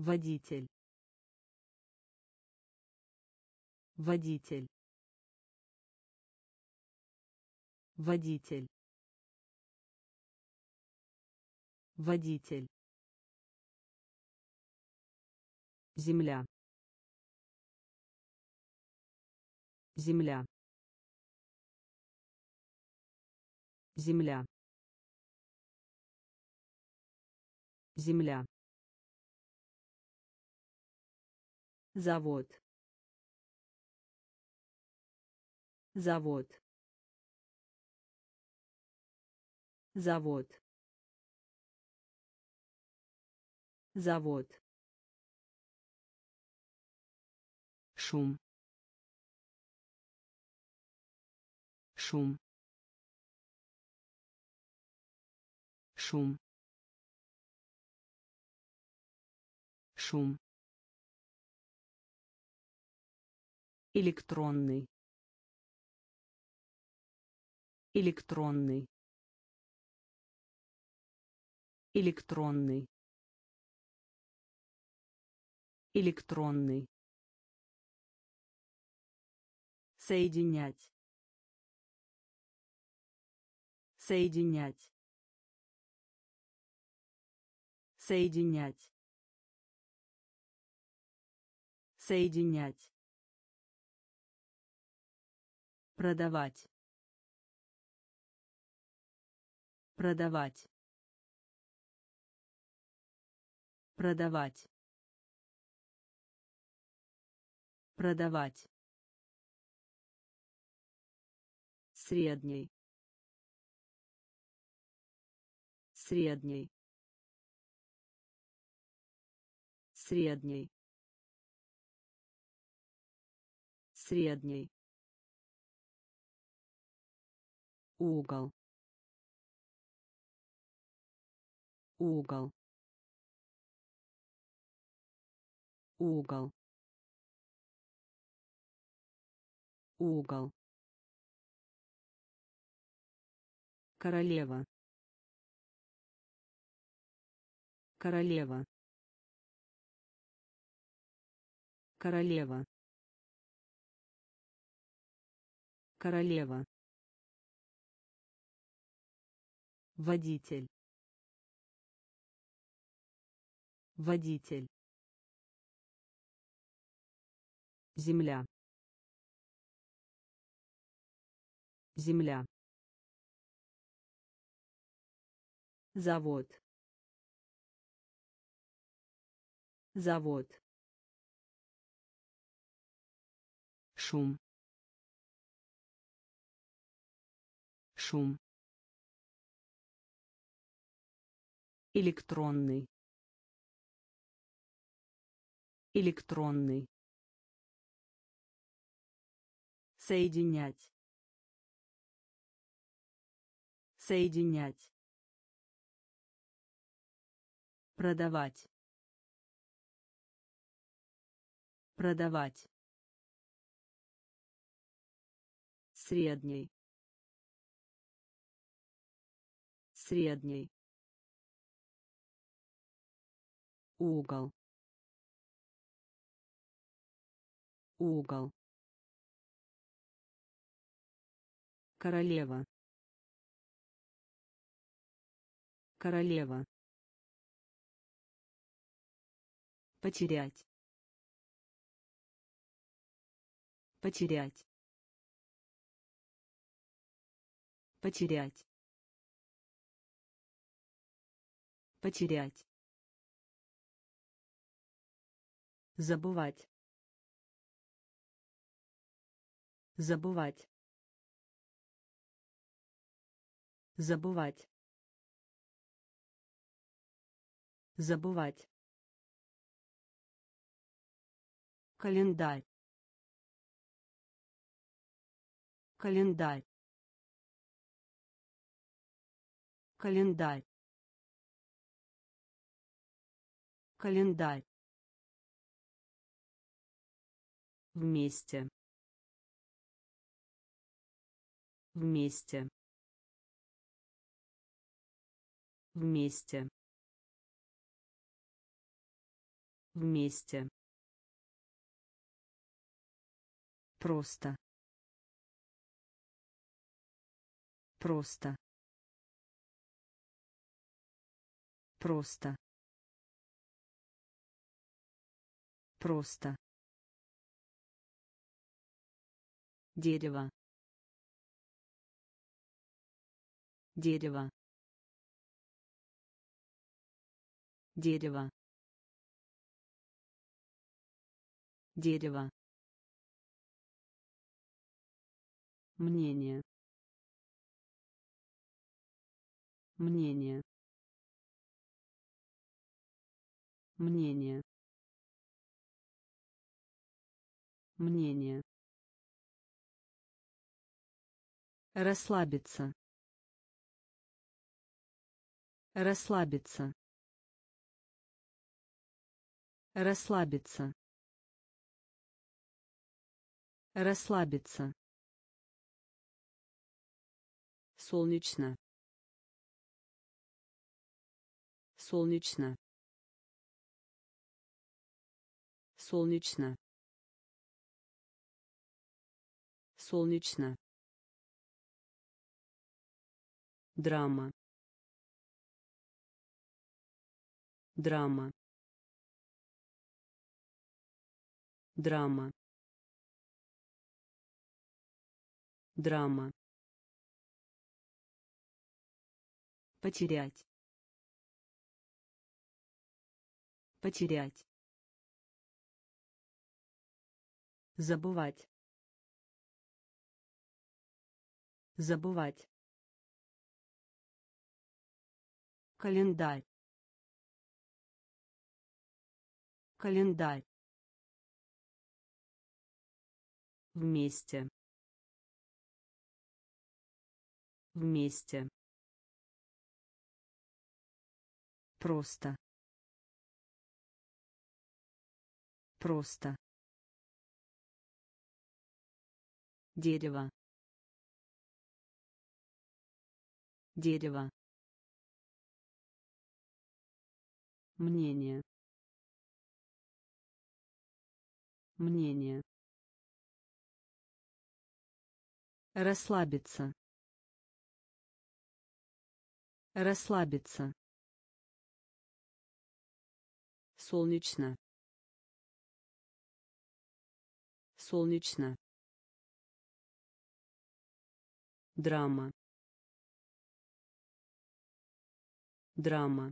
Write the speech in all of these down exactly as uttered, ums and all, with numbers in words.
водитель, водитель, водитель, водитель, земля, земля, земля, земля, завод, завод, завод, завод, шум, шум, шум, шум, электронный, электронный, электронный, электронный, соединять, соединять, соединять, соединять, продавать, продавать, продавать, продавать, средний, средний, средний, средний, угол, угол, угол, угол, королева, королева, королева, королева, водитель, водитель, земля, земля, завод, завод, шум, шум, электронный, электронный, соединять, соединять, продавать, продавать, средний, средний, угол, угол, королева, королева, потерять, потерять, потерять, потерять, забывать, забывать, забывать, забывать, календарь, календарь, календарь, календарь, вместе, вместе, вместе, Вместе. Просто. Просто. Просто. Просто. Дерево. Дерево. Дерево. Дерево. Мнение. Мнение. Мнение. Мнение. Расслабиться. Расслабиться. Расслабиться. Расслабиться. Солнечно. Солнечно. Солнечно. Солнечно. Драма. Драма. Драма. Драма. Потерять. Потерять. Забывать. Забывать. Календарь. Календарь. Вместе. Вместе. Просто. Просто. Дерево. Дерево. Мнение. Мнение. Расслабиться. Расслабиться. Солнечно. Солнечно. Драма. Драма.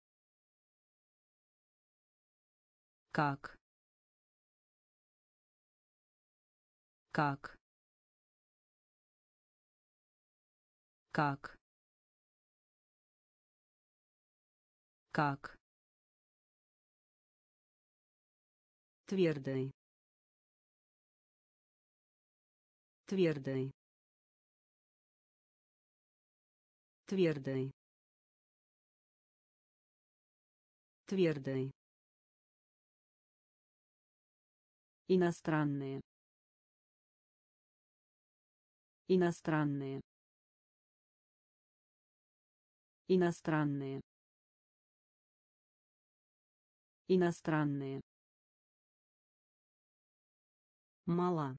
Как? Как? Как? Как? Твердый. Твердый. Твердый. Твердый. Иностранные. Иностранные. Иностранные. Иностранные. Мала.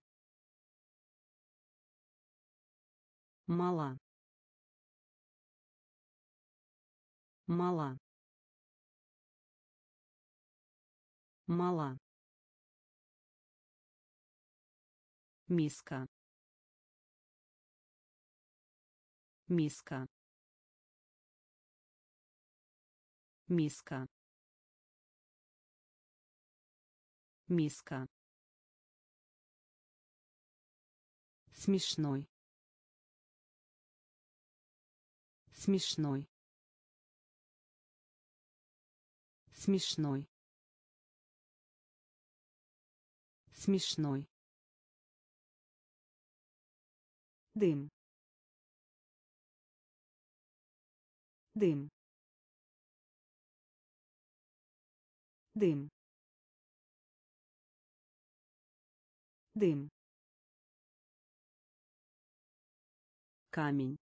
Мала. Мала. Мала. Миска. Миска. Миска. Миска. Смешной. Смешной. Смешной. Смешной. Дым. Дым. Дым. Дым. Камень.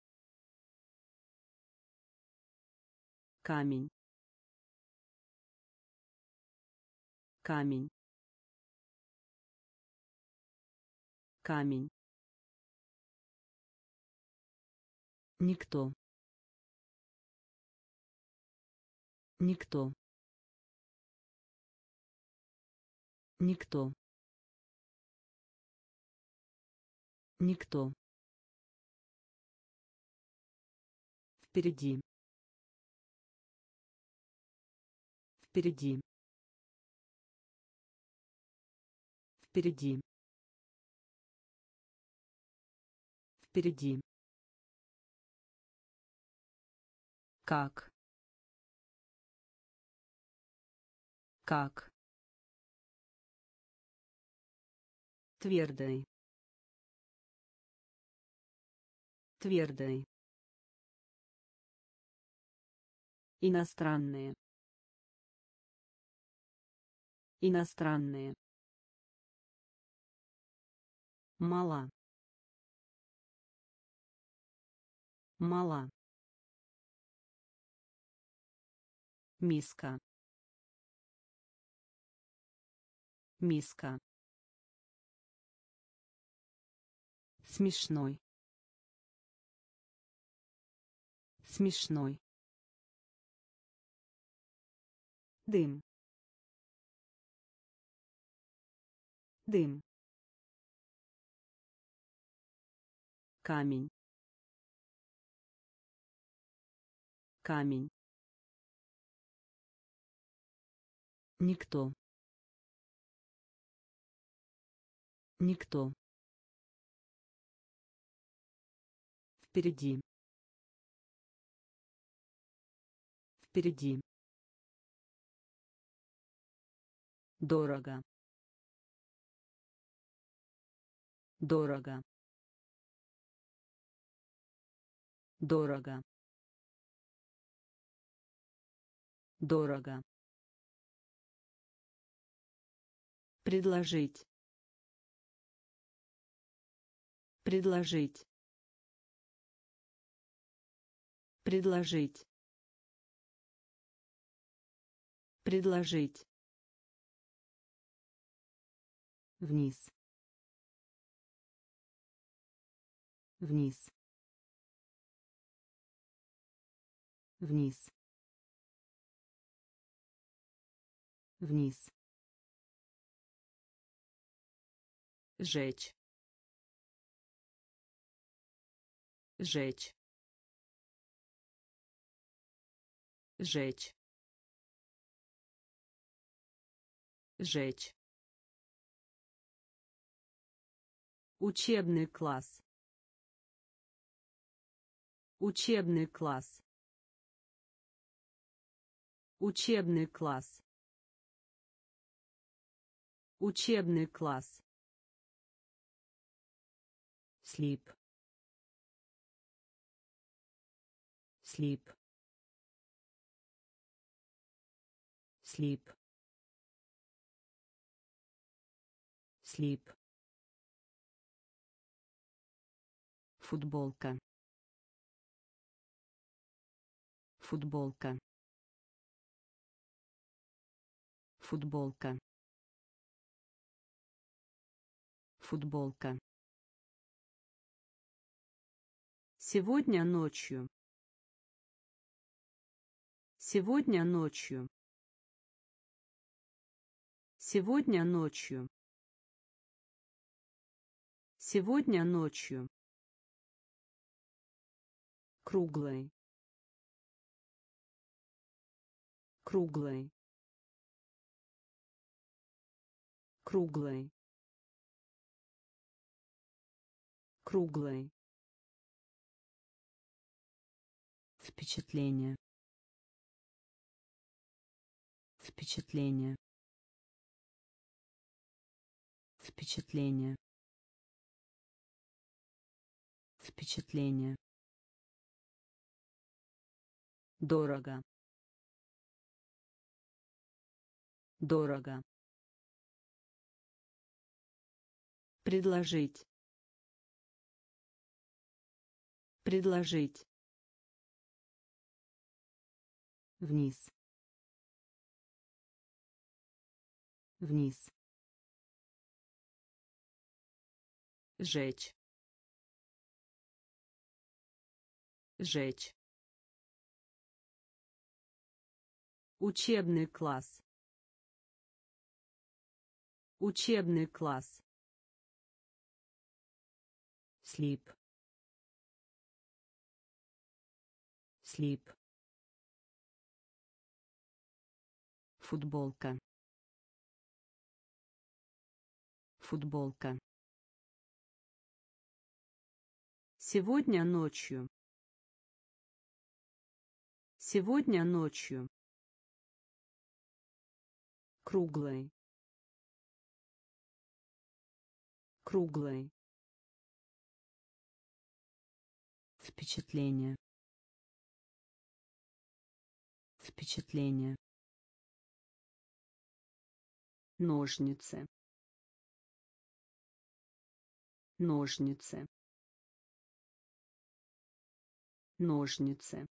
Камень. камень, камень, никто, никто, никто, никто, впереди, впереди, впереди, впереди, как, как, твердый, твердый, иностранные, иностранные, мала, мала, миска, миска, смешной, смешной, дым, дым, камень, камень, никто, никто, впереди, впереди, дорого, дорого, дорого, дорого, предложить, предложить, предложить, предложить, вниз, вниз, вниз, вниз, жечь, жечь, жечь, жечь, учебный класс, учебный класс, учебный класс, учебный класс, слип, слип, слип, слип, футболка, футболка, футболка, футболка, сегодня ночью, сегодня ночью, сегодня ночью, сегодня ночью, круглый, круглый, круглый, круглый, впечатление, впечатление, впечатление, впечатление, дорого, дорого, предложить, предложить, вниз, вниз, жечь, жечь, учебный класс, учебный класс, слип, слип, футболка, футболка, сегодня ночью, сегодня ночью, круглый, круглый, впечатление, впечатление, ножницы, ножницы, ножницы,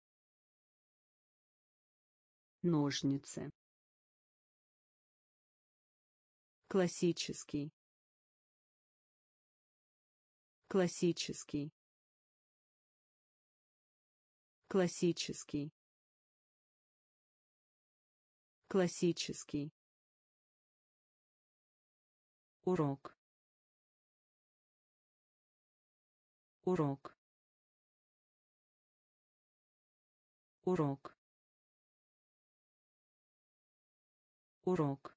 ножницы, классический, классический, классический, классический, урок, урок, урок, урок,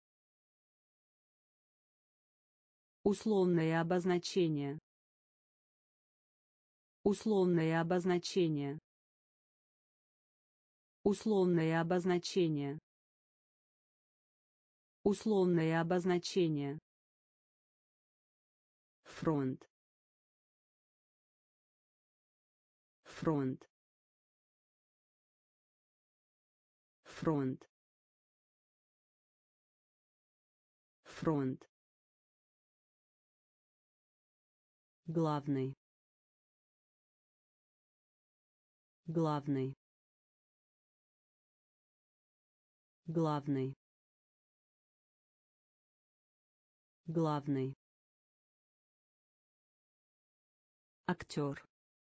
условное обозначение, условное обозначение, условное обозначение, условное обозначение, фронт, фронт, фронт, фронт, главный, главный, главный, главный, актер,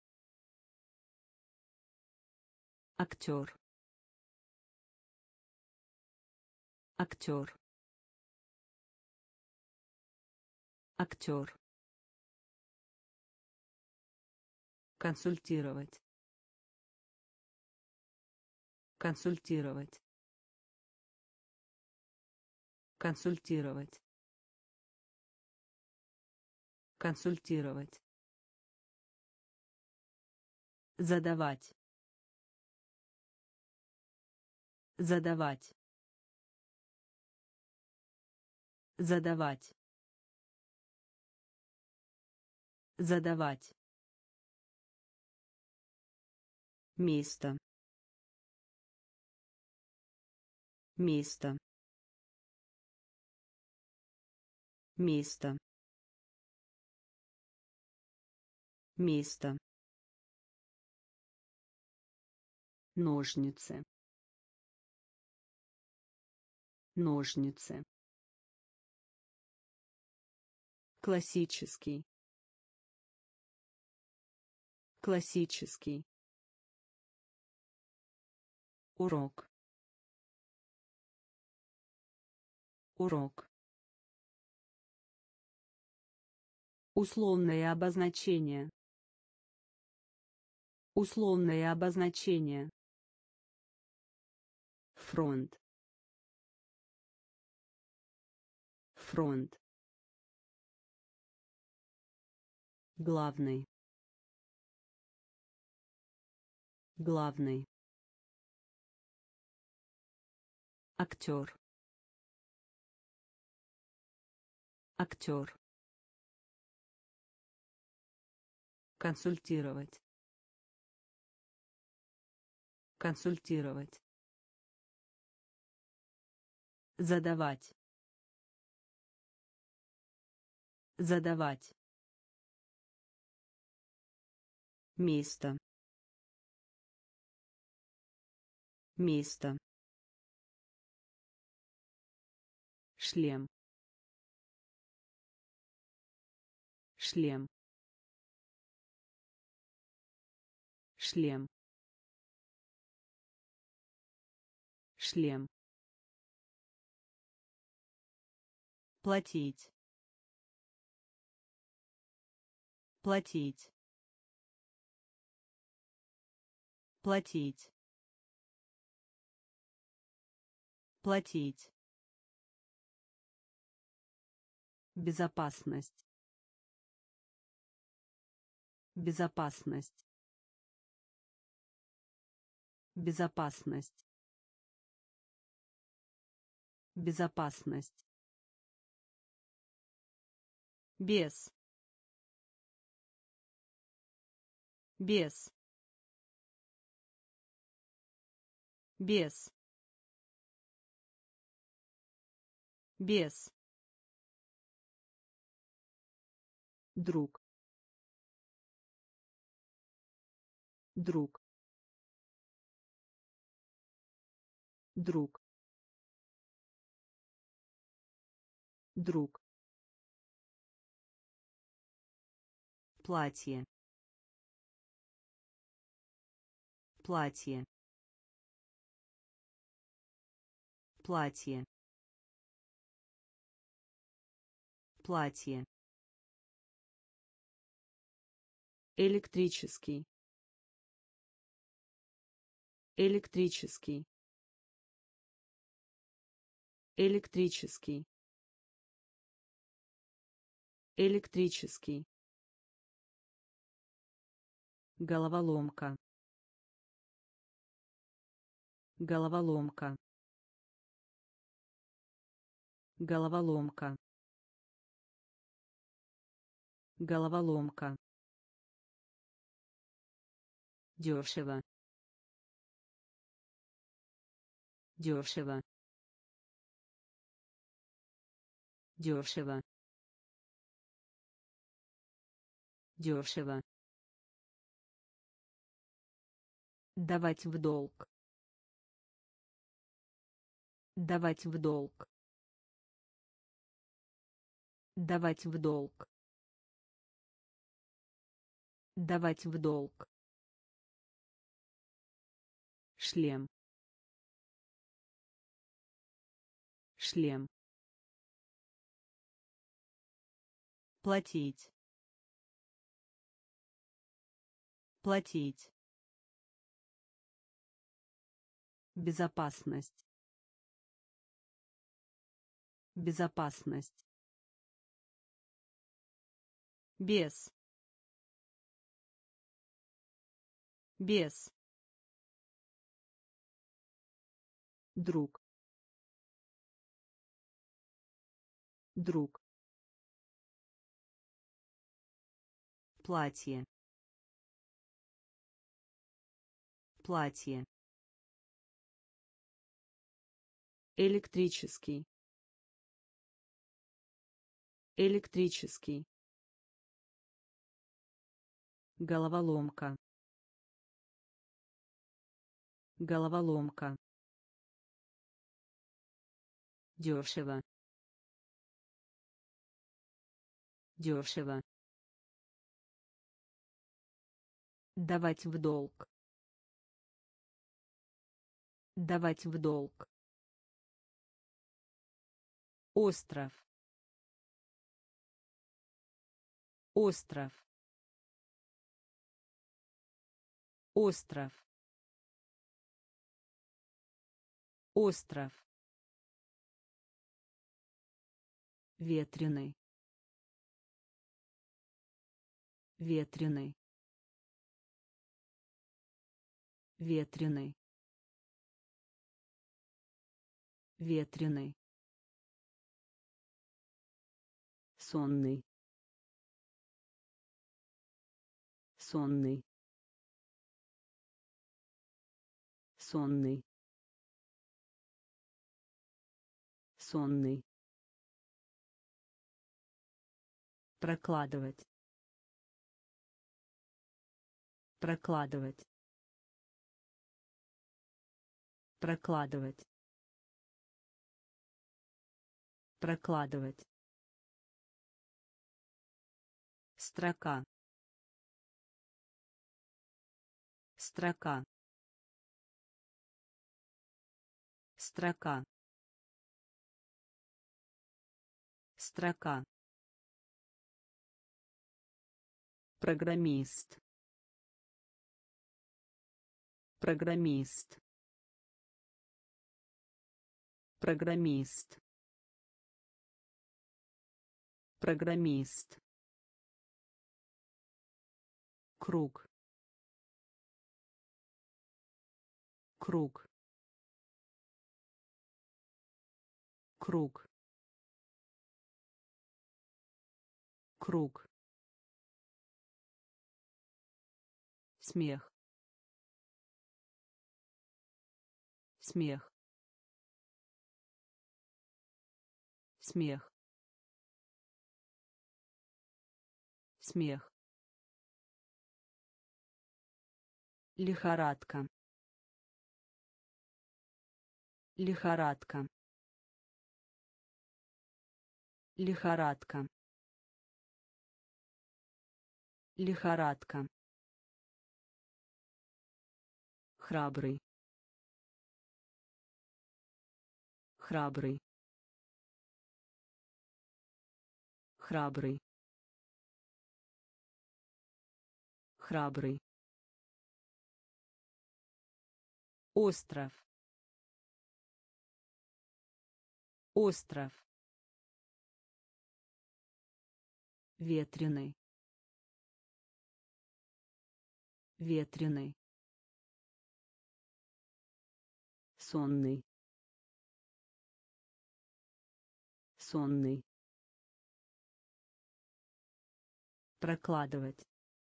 актер, актер, актер, консультировать, консультировать, консультировать, консультировать, задавать, задавать, задавать, задавать, место, место, место, место, ножницы, ножницы, классический, классический, урок, урок, условное обозначение, условное обозначение, фронт, фронт, главный, главный, актер, актер, консультировать, консультировать, задавать, задавать, место, место, шлем, шлем, шлем, шлем, платить, платить, платить, платить, безопасность, безопасность, безопасность, безопасность, без, без, без, без, друг, друг, друг, друг, платье, платье, платье, платье, электрический, электрический, электрический, электрический, головоломка, головоломка, головоломка, головоломка, дешево, дешево, дешево, дешево, давать в долг, давать в долг, давать в долг, давать в долг, шлем, шлем, платить, платить, безопасность, безопасность, без, без, друг, друг, платье, платье, электрический, электрический, головоломка, головоломка, дешево, дешево, давать в долг, давать в долг, остров, остров, остров, остров, ветреный, ветреный, ветреный, ветреный, сонный, сонный, сонный, сонный, прокладывать, прокладывать, прокладывать, Прокладывать. Строка. Строка. Строка. Строка. Программист. Программист. Программист. Программист. Круг. Круг. Круг. Круг. Смех. Смех. Смех. Смех. Лихорадка. Лихорадка. Лихорадка. Лихорадка. Храбрый. Храбрый. Храбрый. Храбрый. Остров. Остров. Ветреный. Ветреный. Сонный. Сонный. Прокладывать.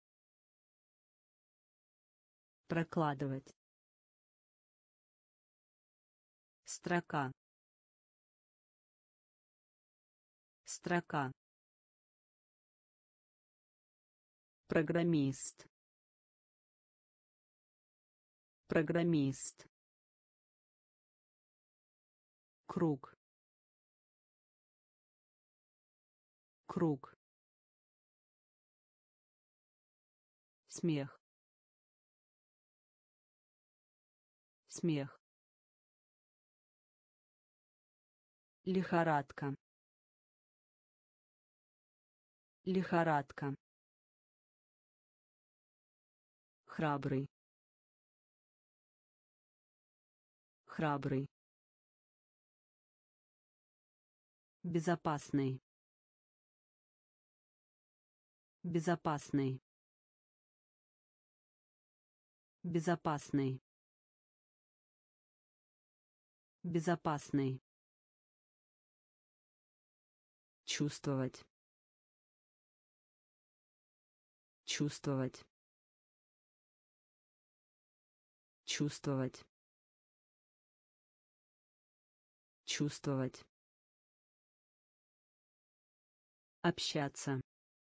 Прокладывать. Строка. Строка. Программист. Программист. Круг. Круг. Смех. Смех. Лихорадка. Лихорадка. Храбрый. Храбрый. Безопасный. Безопасный. Безопасный. Безопасный. Чувствовать. Чувствовать. Чувствовать. Чувствовать. Общаться.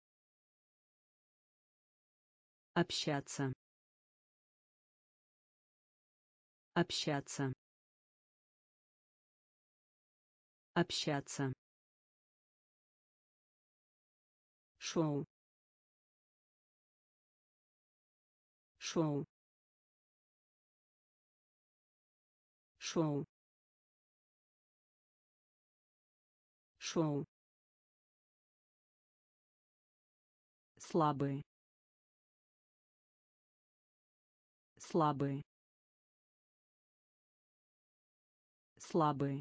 Общаться. Общаться. Общаться. Шоу. Шоу. Шоу. Шоу. Слабый. Слабый. Слабый.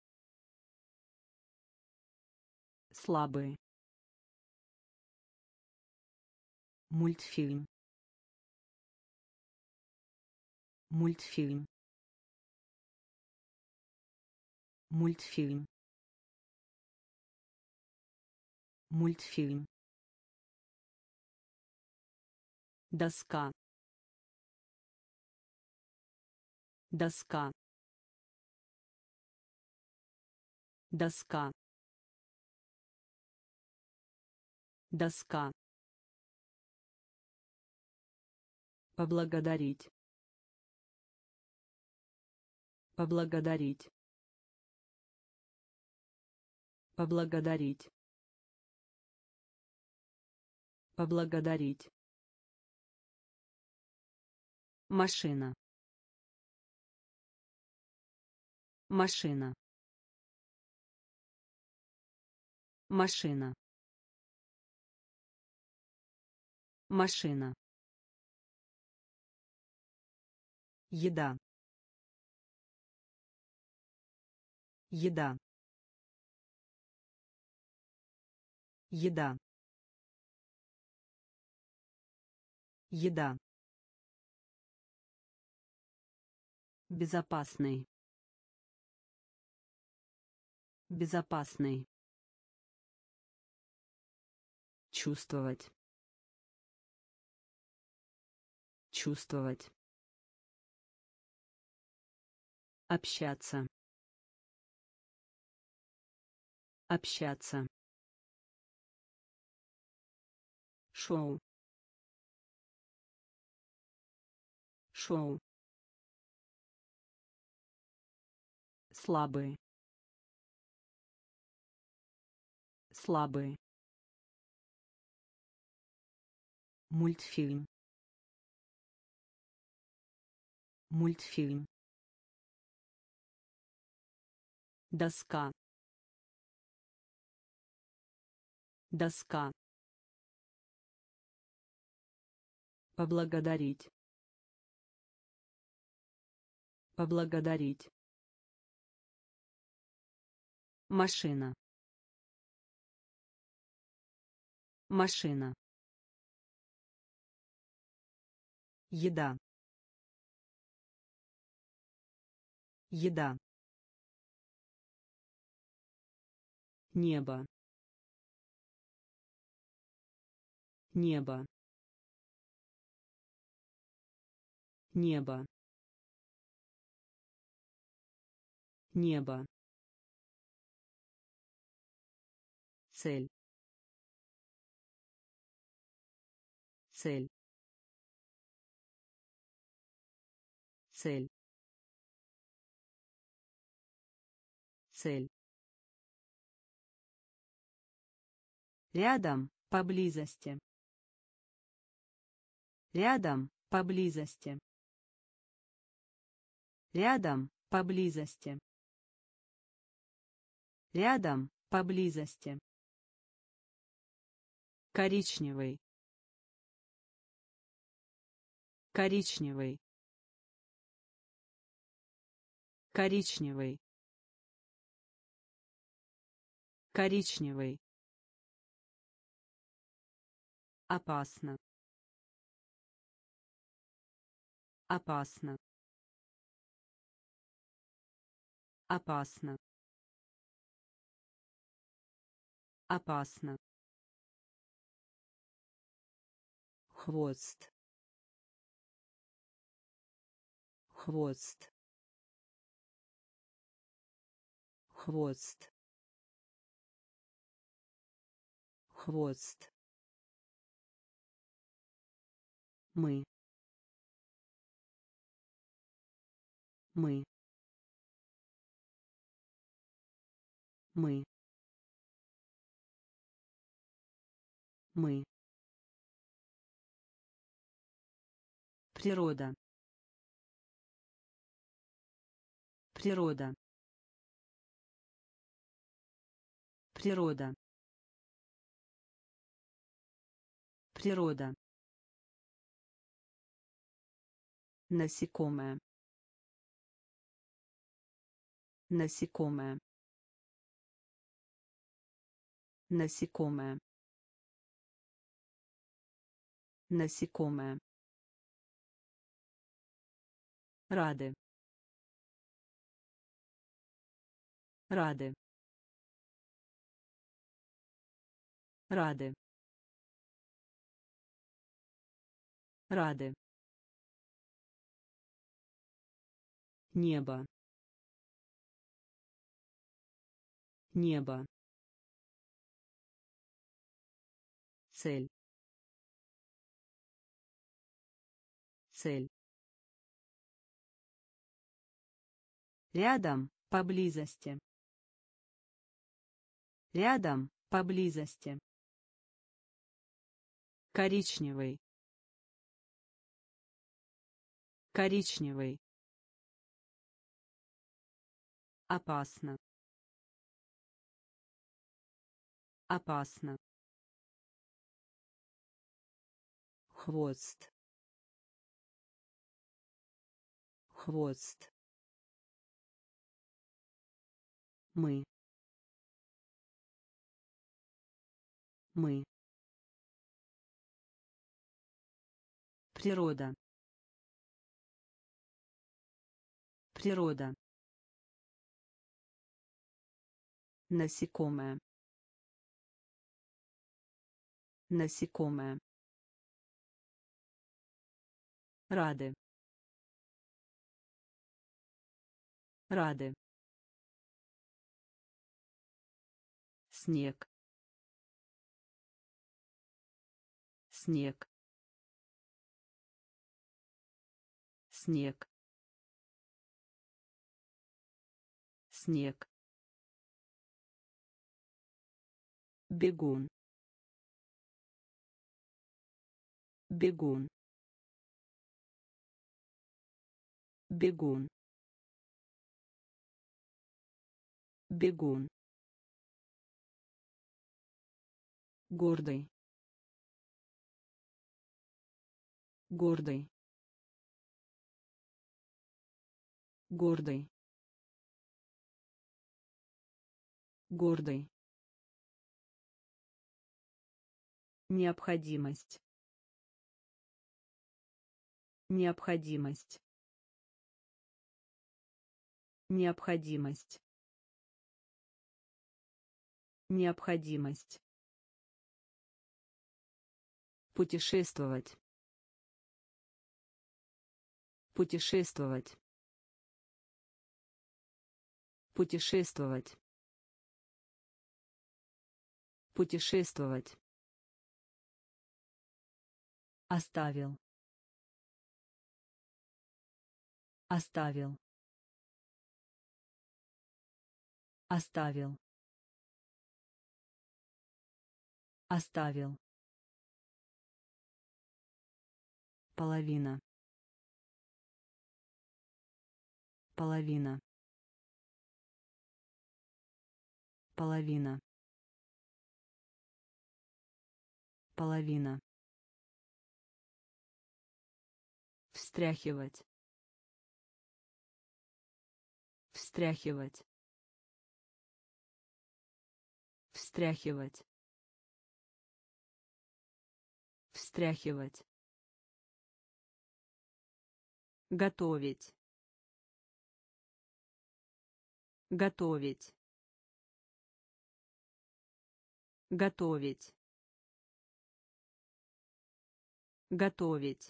Слабый. Мультфильм. Мультфильм. Мультфильм. Мультфильм. Доска. Доска. Доска. Доска. Поблагодарить. Поблагодарить. Поблагодарить. Поблагодарить. Машина. Машина. Машина. Машина. Еда. Еда. Еда. Еда. Безопасный. Безопасный. Чувствовать. Чувствовать. Общаться. Общаться. Шоу. Шоу. Слабый. Слабый. Мультфильм. Мультфильм. Доска. Доска. Поблагодарить. Поблагодарить. Машина. Машина. Еда. Еда. Небо. Небо. Небо. Небо. Цель. Цель. Цель. Цель. Рядом, поблизости. Рядом, поблизости. Рядом, поблизости. Рядом, поблизости. Коричневый. Коричневый. Коричневый. Коричневый. Опасно. Опасно. Опасно. Опасно. Хвост. Хвост. Хвост. Хвост. Мы. Мы. Мы. Мы. Природа. Природа. Природа. Природа. Насекомое. Насекомое. Насекомое. Насекомое. Рады. Рады. Рады. Рады. Небо. Небо. Цель. Цель. Рядом, поблизости. Рядом, поблизости. Коричневый. Коричневый. Опасно. Опасно. Хвост. Хвост. Мы. Мы. Природа. Природа. Насекомое. Насекомое. Рады. Рады. Снег. Снег. Снег. Снег. Бегун. Бегун. Бегун. Бегун. Гордый. Гордый. Гордый. Гордый. Необходимость. Необходимость. Необходимость. Необходимость. Путешествовать. Путешествовать. Путешествовать. Путешествовать. Оставил. Оставил. Оставил. Оставил. Половина. Половина. Половина. Половина. Встряхивать. Встряхивать. Встряхивать. Встряхивать. Готовить. Готовить. Готовить. Готовить.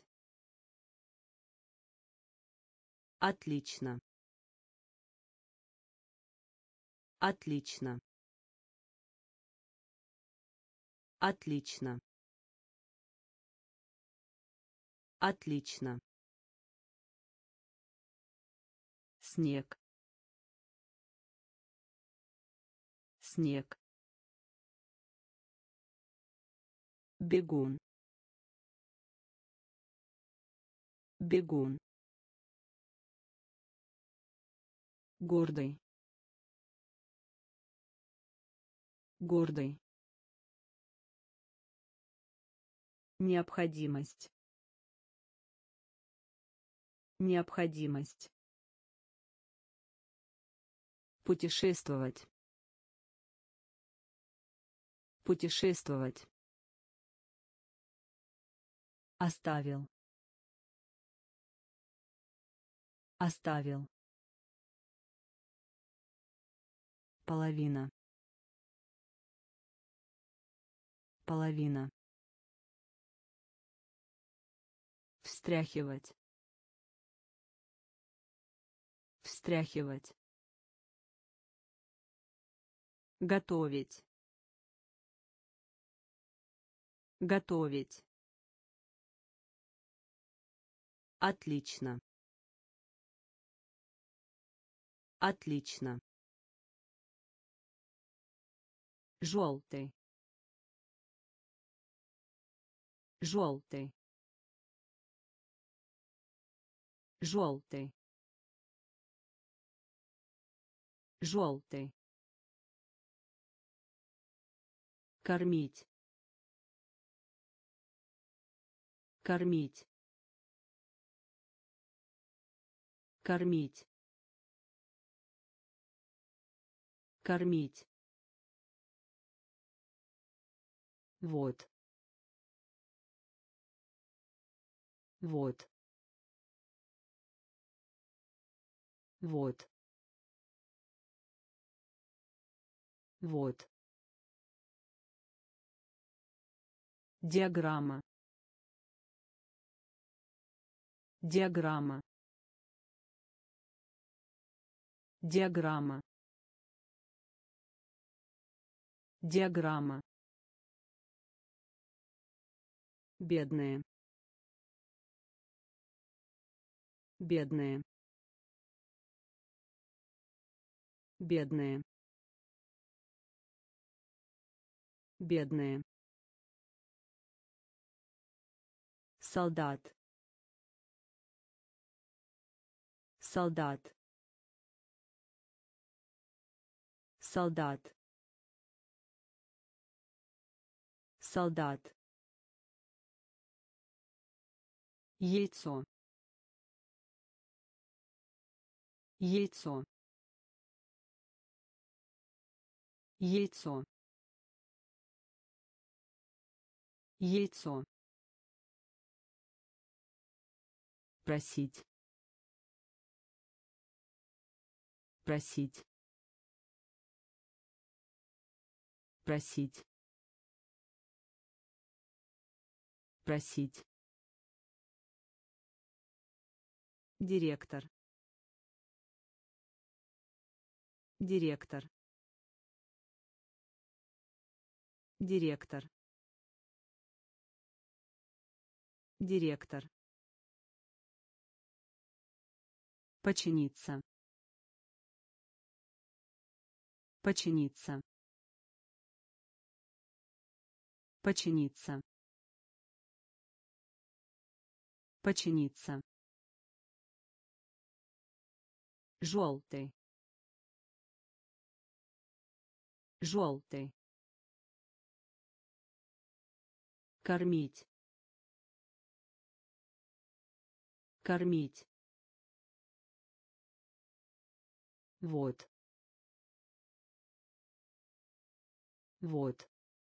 Отлично. Отлично. Отлично. Отлично. Снег. Снег. Бегун. Бегун. Гордый. Гордый. Необходимость. Необходимость. Путешествовать. Путешествовать. Оставил. Оставил. Половина. Половина. Встряхивать. Встряхивать. Готовить. Готовить. Отлично. Отлично. желтый, желтый, желтый, желтый, кормить, кормить, кормить, кормить. Вот. Вот. Вот. Вот. Диаграмма. Диаграмма. Диаграмма. Диаграмма. Бедные. Бедные. Бедные. Бедные. Солдат. Солдат. Солдат. Солдат. Яйцо. Яйцо. Яйцо. Яйцо. Просить. Просить. Просить. Просить. Директор. Директор. Директор. Директор. Починиться. Починиться. Починиться. Починиться. Желтый. Желтый. Кормить. Кормить. Вот. Вот.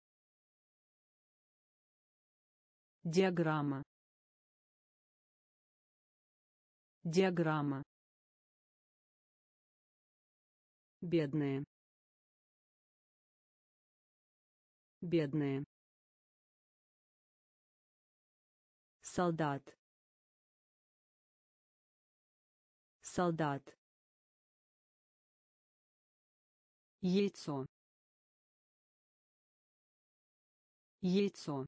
Диаграмма. Диаграмма. Бедные. Бедные. Солдат. Солдат. Яйцо. Яйцо.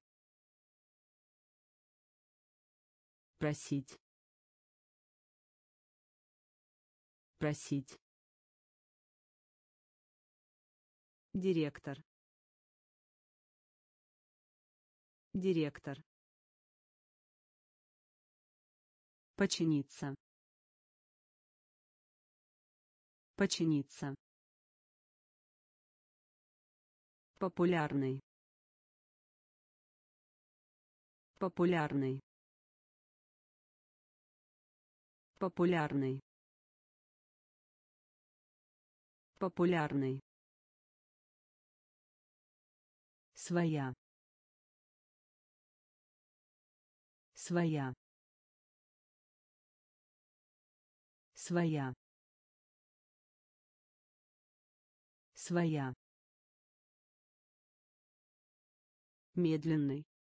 Просить. Просить. Директор. Директор. Починиться. Починиться. Популярный. Популярный. Популярный. Популярный. Своя. Своя. Своя. Своя. Медленный.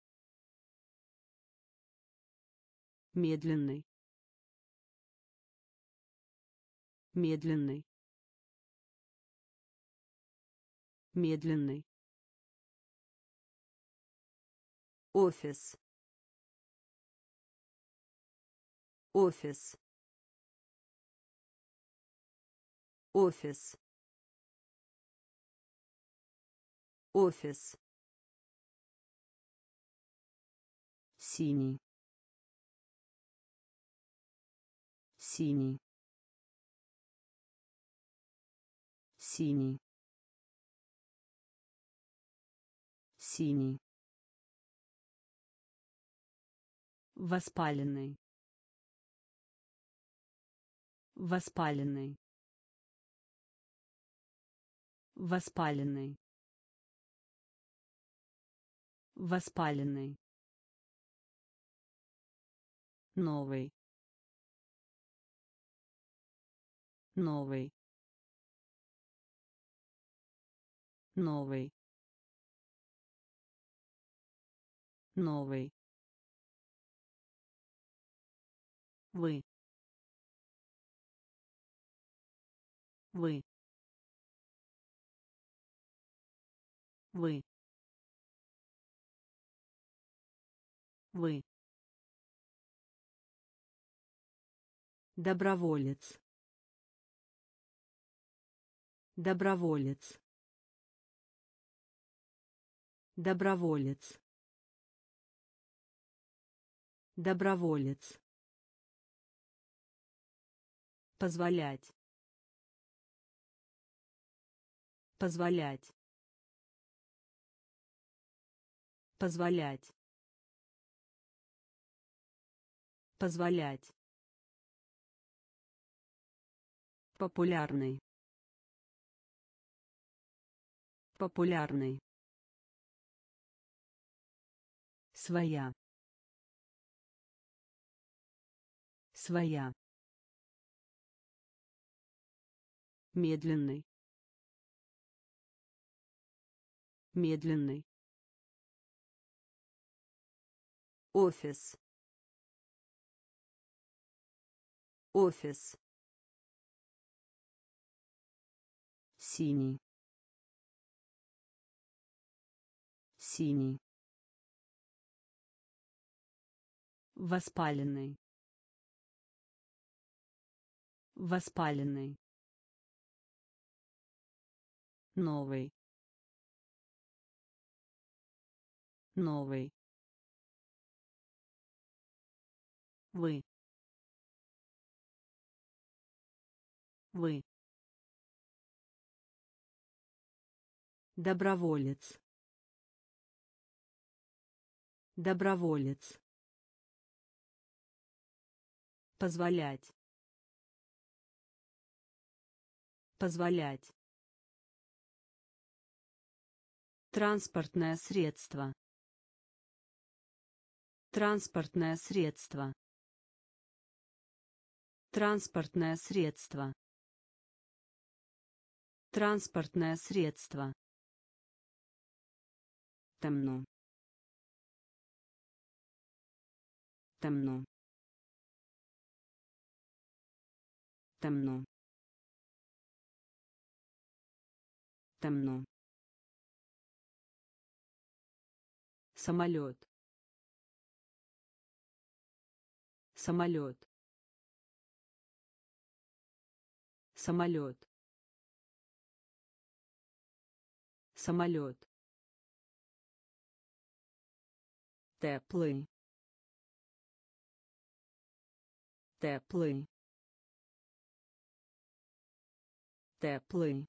Медленный. Медленный. Медленный. Офис. Офис. Офис. Офис. Синий. Синий. Синий. Синий. Воспаленный. Воспаленный. Воспаленный. Воспаленный. Новый. Новый. Новый. Новый. Вы. Вы. Вы. Вы. Доброволец. Доброволец. Доброволец. Доброволец. Позволять. Позволять. Позволять. Позволять. Популярный. Популярный. Своя. Своя. Медленный. Медленный. Офис. Офис. Синий. Синий. Воспаленный. Воспаленный. Новый. Новый. Вы. Вы. Доброволец. Доброволец. Позволять. Позволять. Транспортное средство. Транспортное средство. Транспортное средство. Транспортное средство. Темно. Темно. Темно. Темно. Самолет. Самолет. Самолет. Самолет. Теплый. Теплый. Теплый.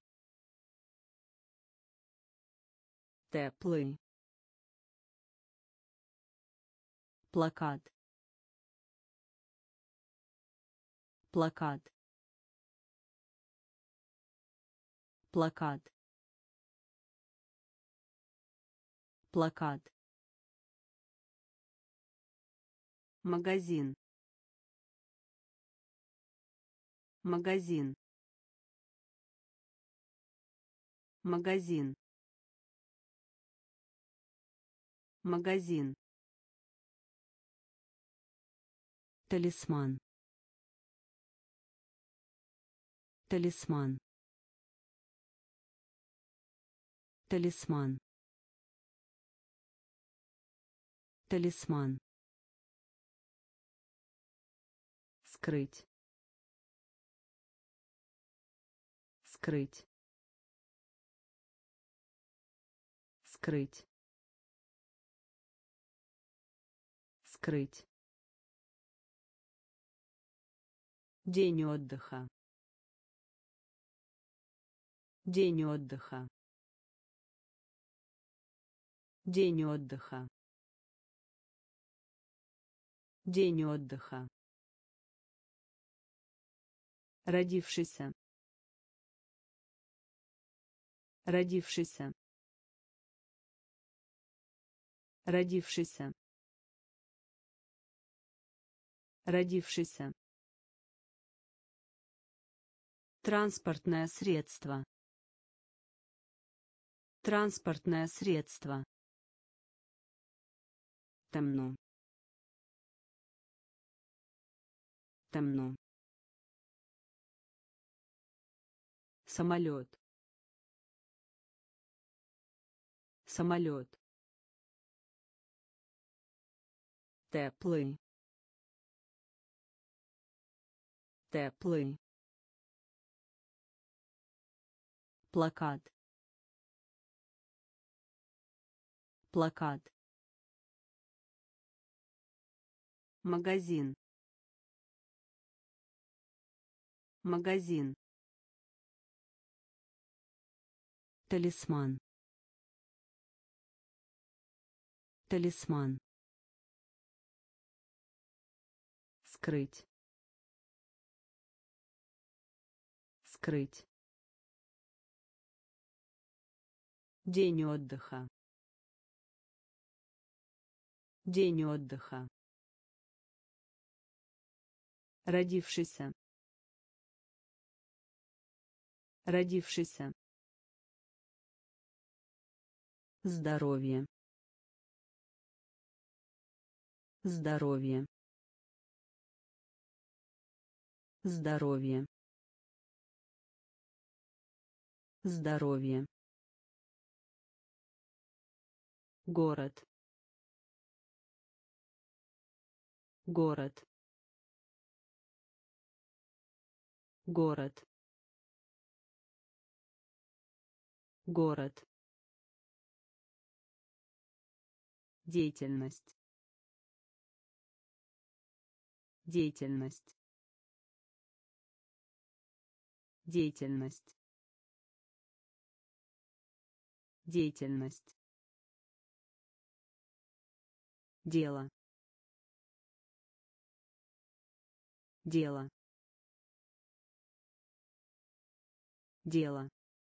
Теплый. Плакат. Плакат. Плакат. Плакат. Магазин. Магазин. Магазин. Магазин. Талисман. Талисман. Талисман. Талисман. Скрыть. Скрыть. скрыть, скрыть, день отдыха, день отдыха, день отдыха, день отдыха, родившийся, родившийся, родившийся, родившийся, транспортное средство, транспортное средство, темно, темно, самолет, самолет, теплый, теплый, плакат, плакат, магазин, магазин, талисман, талисман, скрыть, скрыть, день отдыха, день отдыха, родившийся, родившийся, здоровье, здоровье, здоровье, здоровье, город, город, город, город, деятельность, деятельность, деятельность, деятельность, дело, дело, дело,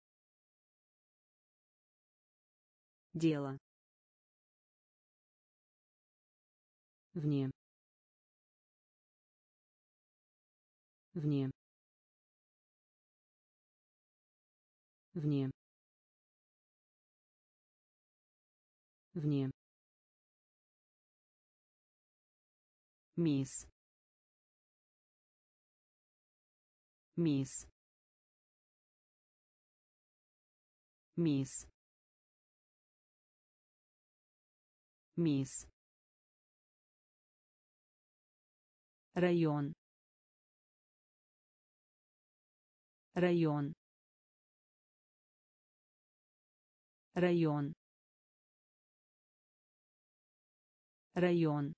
дело, вне, вне, вне, вне, мисс, мисс, мисс, мисс, район, район, район, район,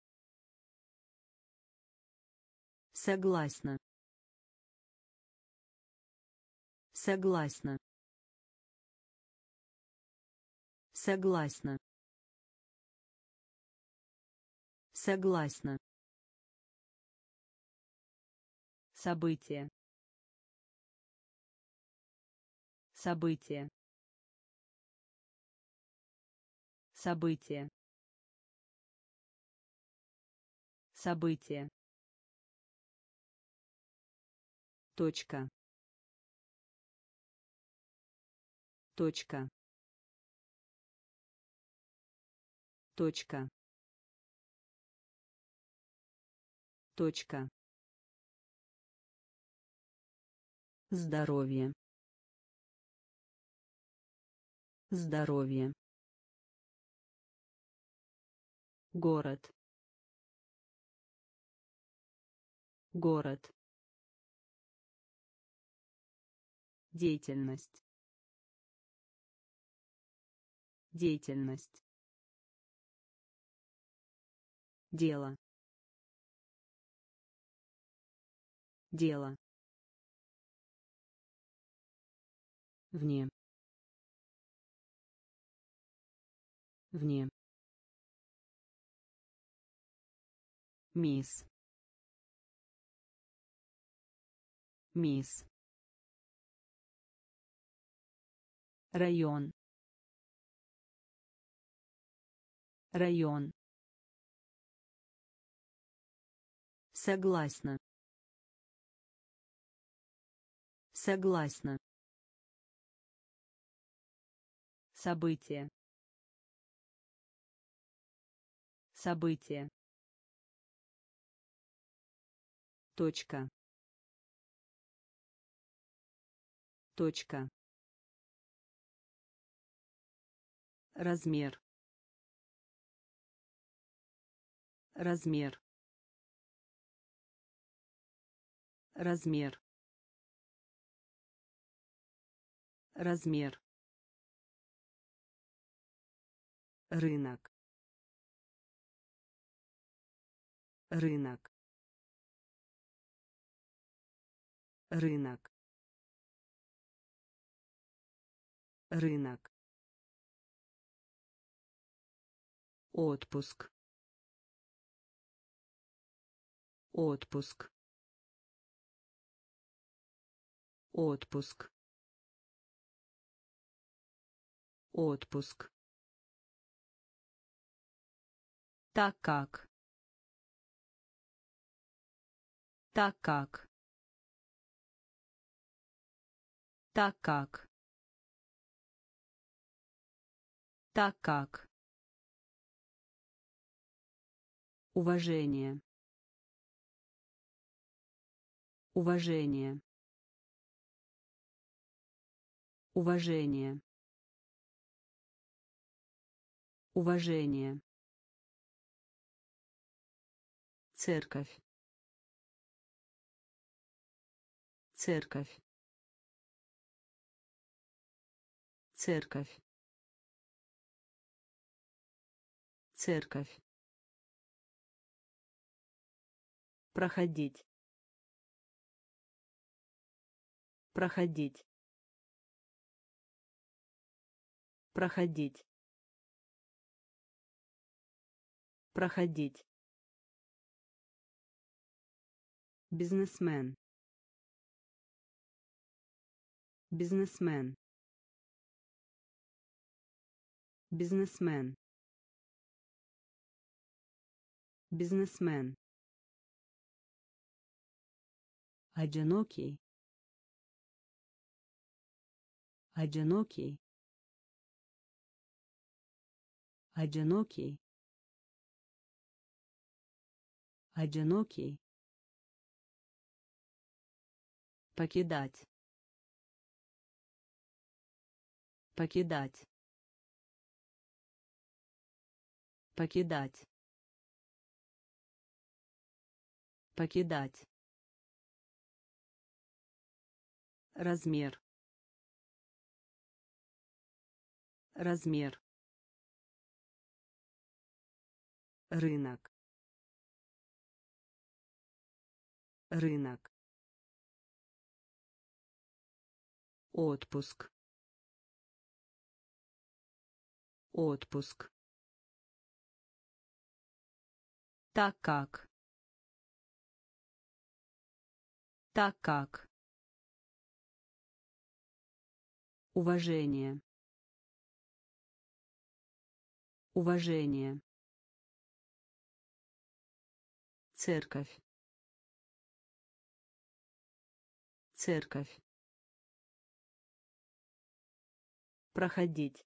согласна, согласна, согласна, согласна, событие, событие, событие, событие, точка, точка, точка, точка, здоровье, здоровье, город, город, деятельность, деятельность, дело, дело, вне, вне, мисс, мисс, район, район, согласна, согласна, событие, событие, точка, точка, размер, размер, размер, размер, рынок, рынок, рынок, рынок, отпуск, отпуск, отпуск, отпуск, так как, так как, так как, так как, уважение, уважение, уважение, уважение, церковь, церковь, церковь, церковь, проходить, проходить, проходить, проходить, бизнесмен, бизнесмен, бизнесмен, бизнесмен, одинокий, одинокий, одинокий, одинокий, покидать, покидать, покидать, покидать, размер, размер, рынок, рынок, отпуск, отпуск, так как, так как, уважение, уважение, церковь, церковь, проходить,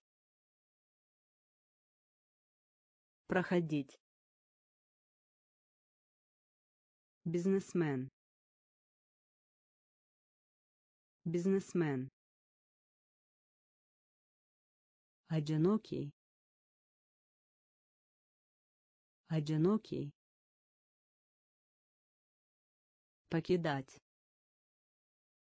проходить, бизнесмен, бизнесмен, одинокий, одинокий, покидать,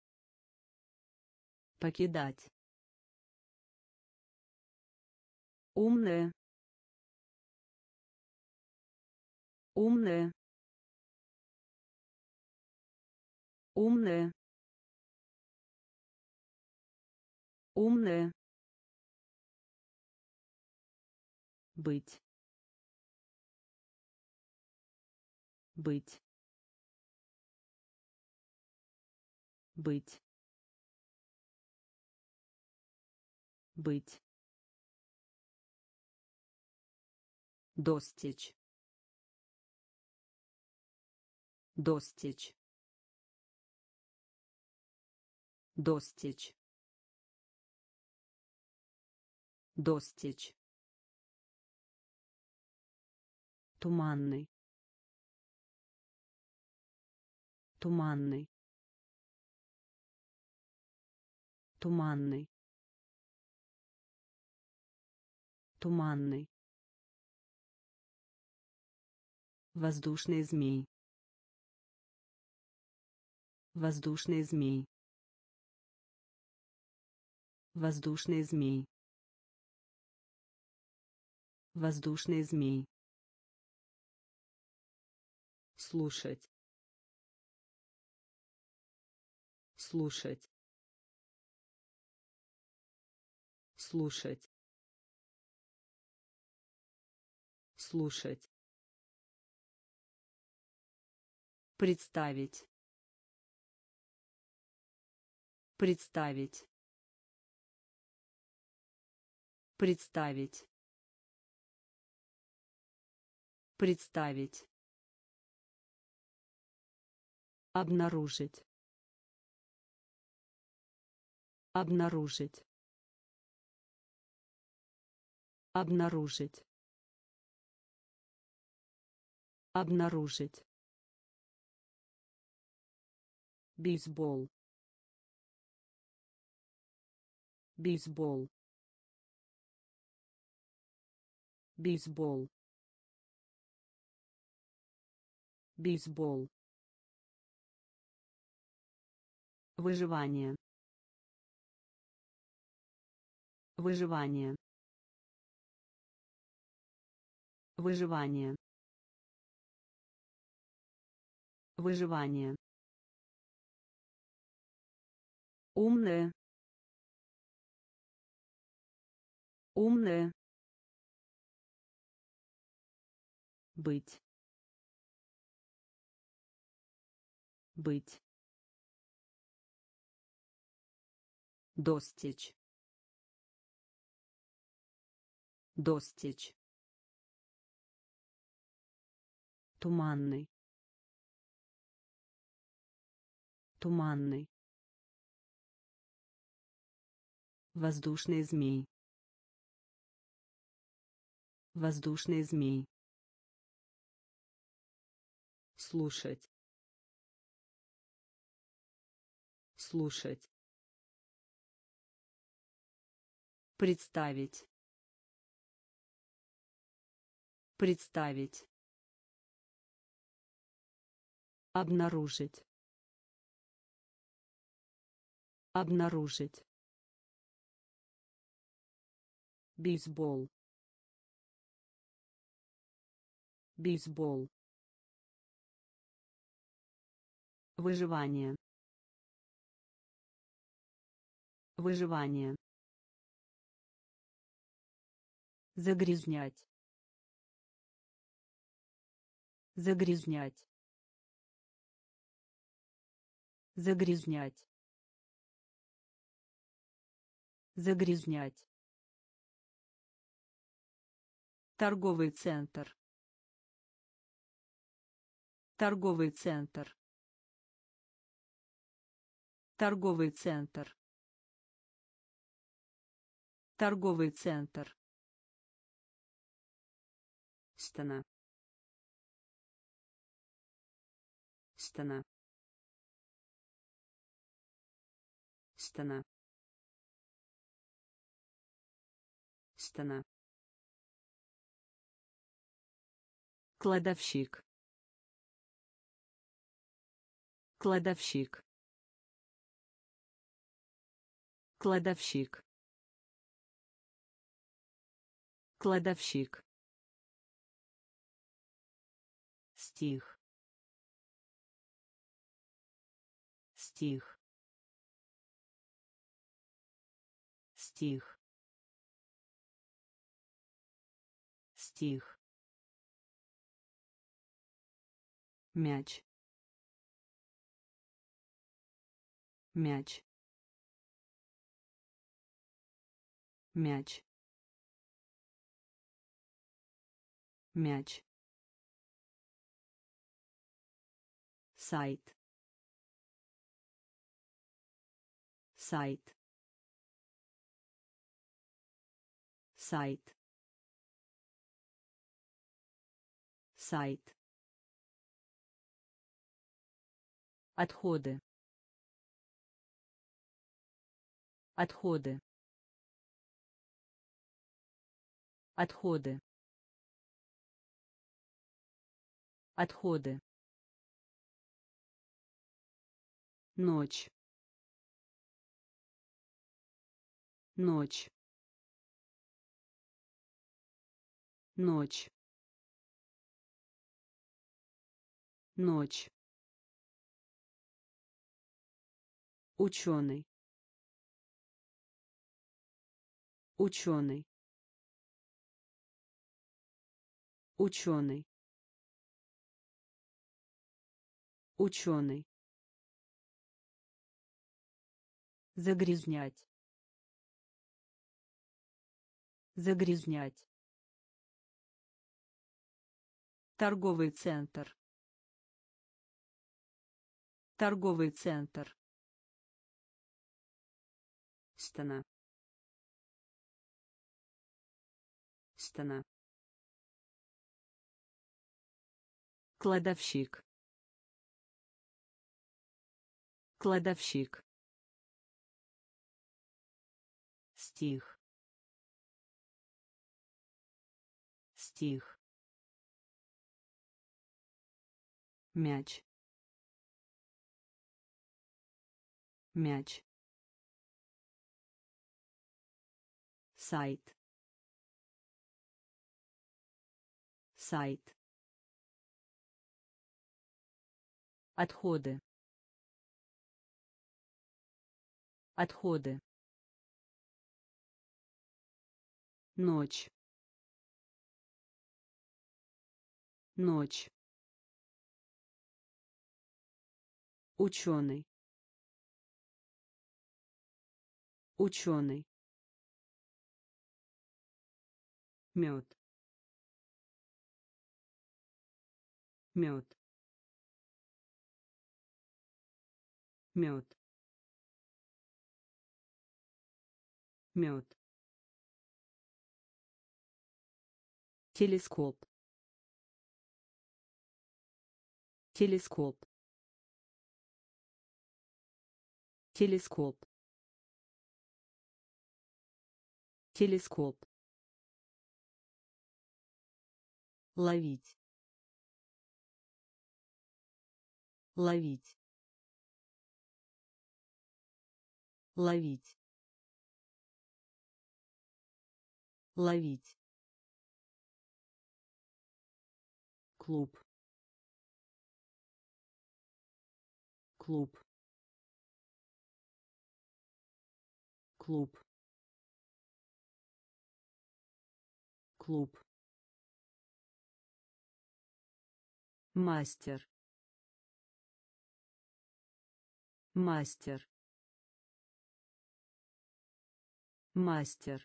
покидать, умная, умная, умная, умная, быть, быть, быть, быть, достичь, достичь, достичь, достичь, туманный, туманный, туманный, туманный, воздушный змей, воздушный змей, воздушный змей, воздушный змей, слушать, слушать, слушать, слушать, представить, представить, представить, представить, обнаружить, обнаружить, обнаружить, обнаружить, бейсбол, бейсбол, бейсбол, бейсбол, выживание, выживание, выживание, выживание, умная, умная, быть, быть, достичь, достичь, туманный, туманный, воздушный змей, воздушный змей, слушать, слушать, представить, представить, обнаружить, обнаружить, бейсбол, бейсбол, выживание, выживание, загрязнять, загрязнять, загрязнять, загрязнять, торговый центр, торговый центр, торговый центр, торговый центр, стена, стена, стена, стена, кладовщик, кладовщик, кладовщик, Кладовщик. Стих. Стих. Стих. Стих. Мяч. Мяч. Мяч. Мяч. Сайт. Сайт. Сайт. Сайт. Отходы. Отходы. Отходы. Отходы. Ночь. Ночь. Ночь. Ночь. Ученый. Ученый. Ученый. Ученый. Загрязнять. Загрязнять. Торговый центр. Торговый центр. Стена. Стена. Кладовщик. Кладовщик. Стих. Стих. Мяч. Мяч. Сайт. Сайт. Отходы. Отходы. Ночь. Ночь. Ученый. Ученый. Мед. Мед. Мед. Мед. Телескоп. Телескоп. Телескоп. Телескоп. Ловить. Ловить. Ловить. Ловить. Клуб. Клуб. Клуб. Клуб. Мастер. Мастер. Мастер.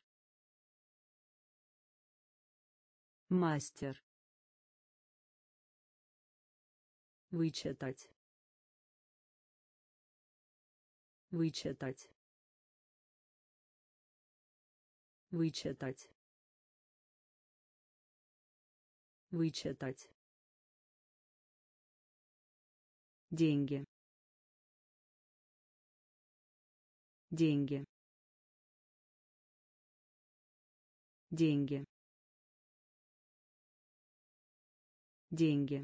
Мастер. Вычитать. Вычитать. Вычитать. Вычитать. Деньги. Деньги. Деньги. Деньги.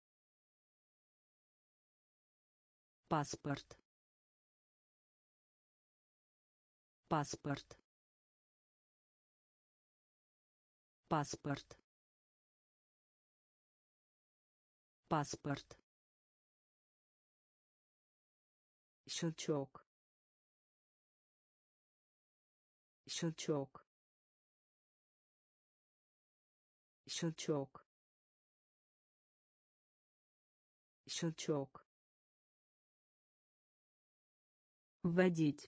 Паспорт. Паспорт. паспорт, паспорт, щелчок, щелчок, щелчок, щелчок, вводить,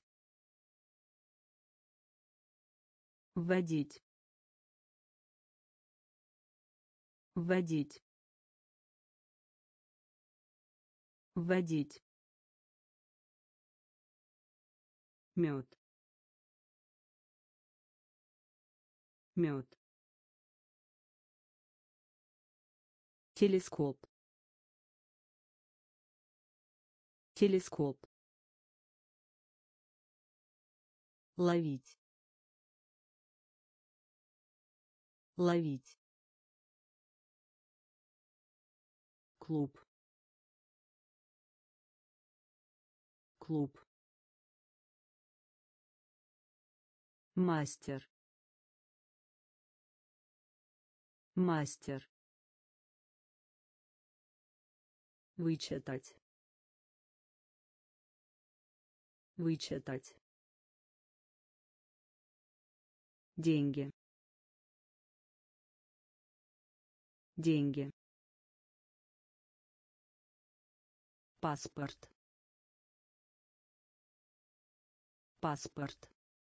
вводить, вводить, вводить, мед, мед, телескоп, телескоп, ловить, ловить, клуб, клуб, мастер, мастер, вычитать, вычитать, деньги, деньги, паспорт, паспорт,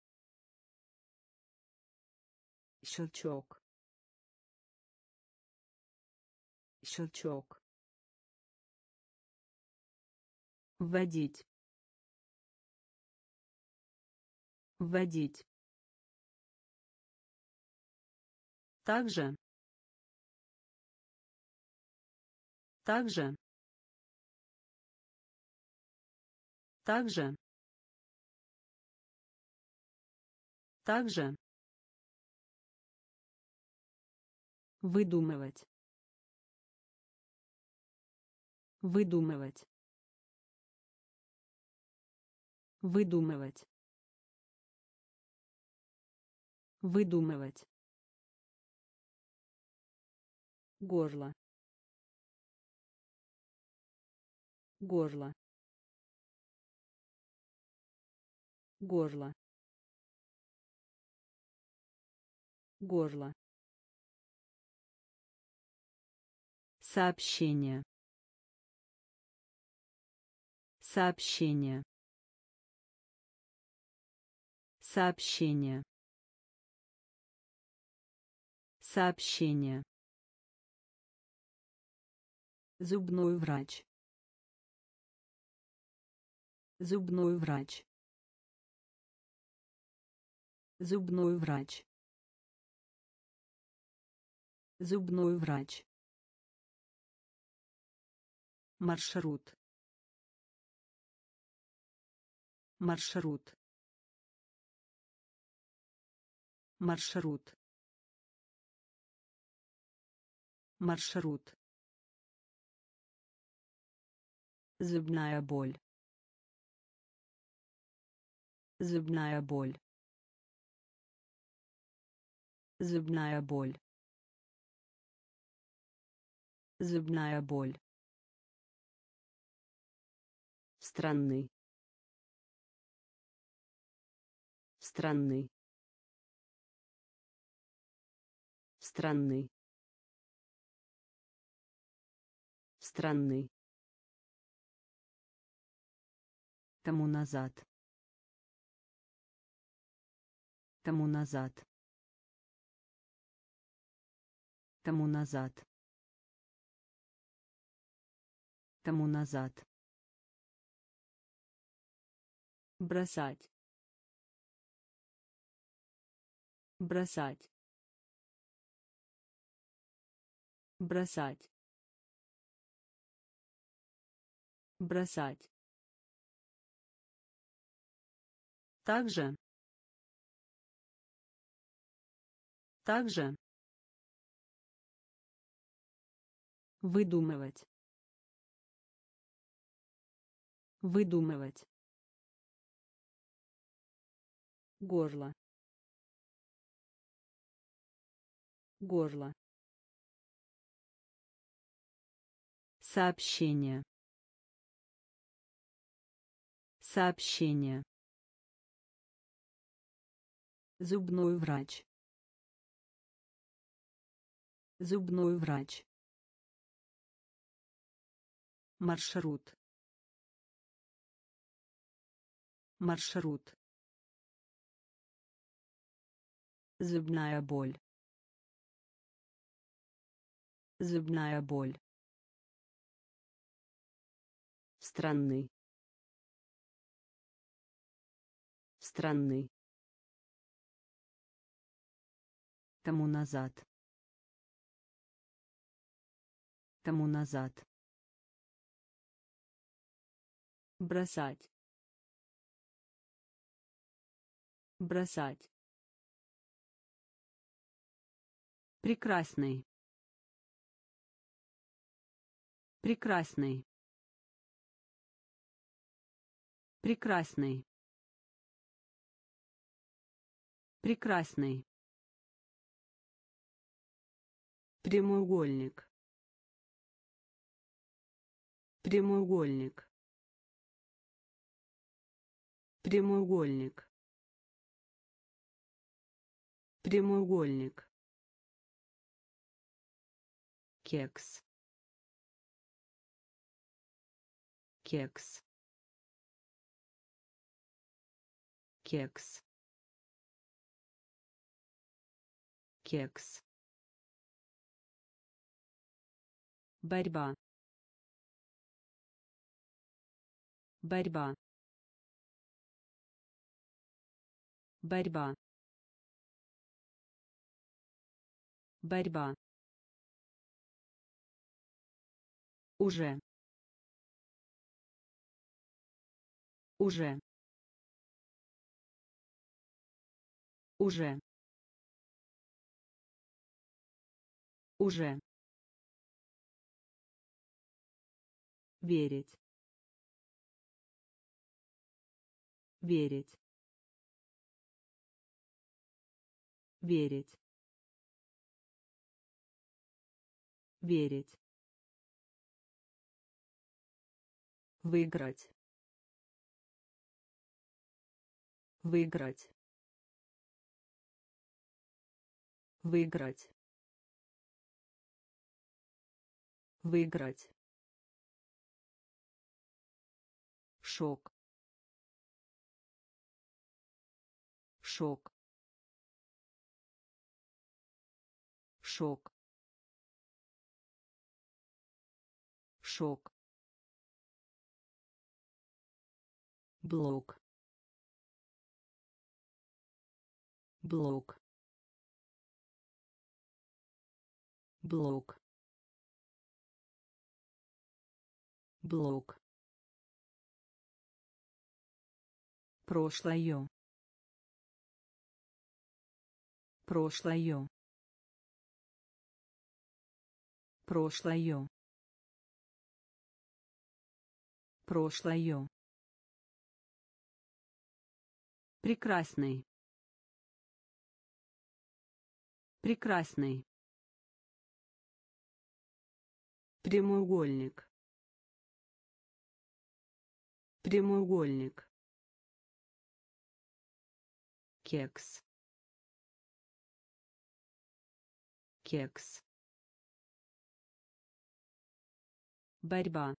щелчок, щелчок, вводить, вводить, также, также, также, также, выдумывать, выдумывать, выдумывать, выдумывать, горло, горло, горло, горло, сообщение, сообщение, сообщение, сообщение, зубной врач, зубной врач, зубной врач, зубной врач, маршрут, маршрут, маршрут, маршрут, зубная боль, зубная боль, зубная боль, зубная боль, странный, странный, странный, странный, тому назад, тому назад, тому назад, тому назад, бросать, бросать, бросать, бросать, также, также, выдумывать, выдумывать, горло, горло, сообщение, сообщение, зубной врач, зубной врач, маршрут, маршрут, зубная боль, зубная боль, странный, странный, тому назад, тому назад, бросать, бросать, прекрасный, прекрасный, прекрасный, прекрасный, прямоугольник, прямоугольник, прямоугольник, прямоугольник, кекс, кекс, кекс, кекс, борьба, борьба, борьба, борьба, уже, уже, уже, уже, верить, верить, верить, верить, выиграть, выиграть, выиграть, выиграть, шок, шок, шок, шок, блок, блок, блок, блок, прошлое, прошлое, прошлое, прошлое, прекрасный, прекрасный, прямоугольник, прямоугольник, кекс, кекс, борьба,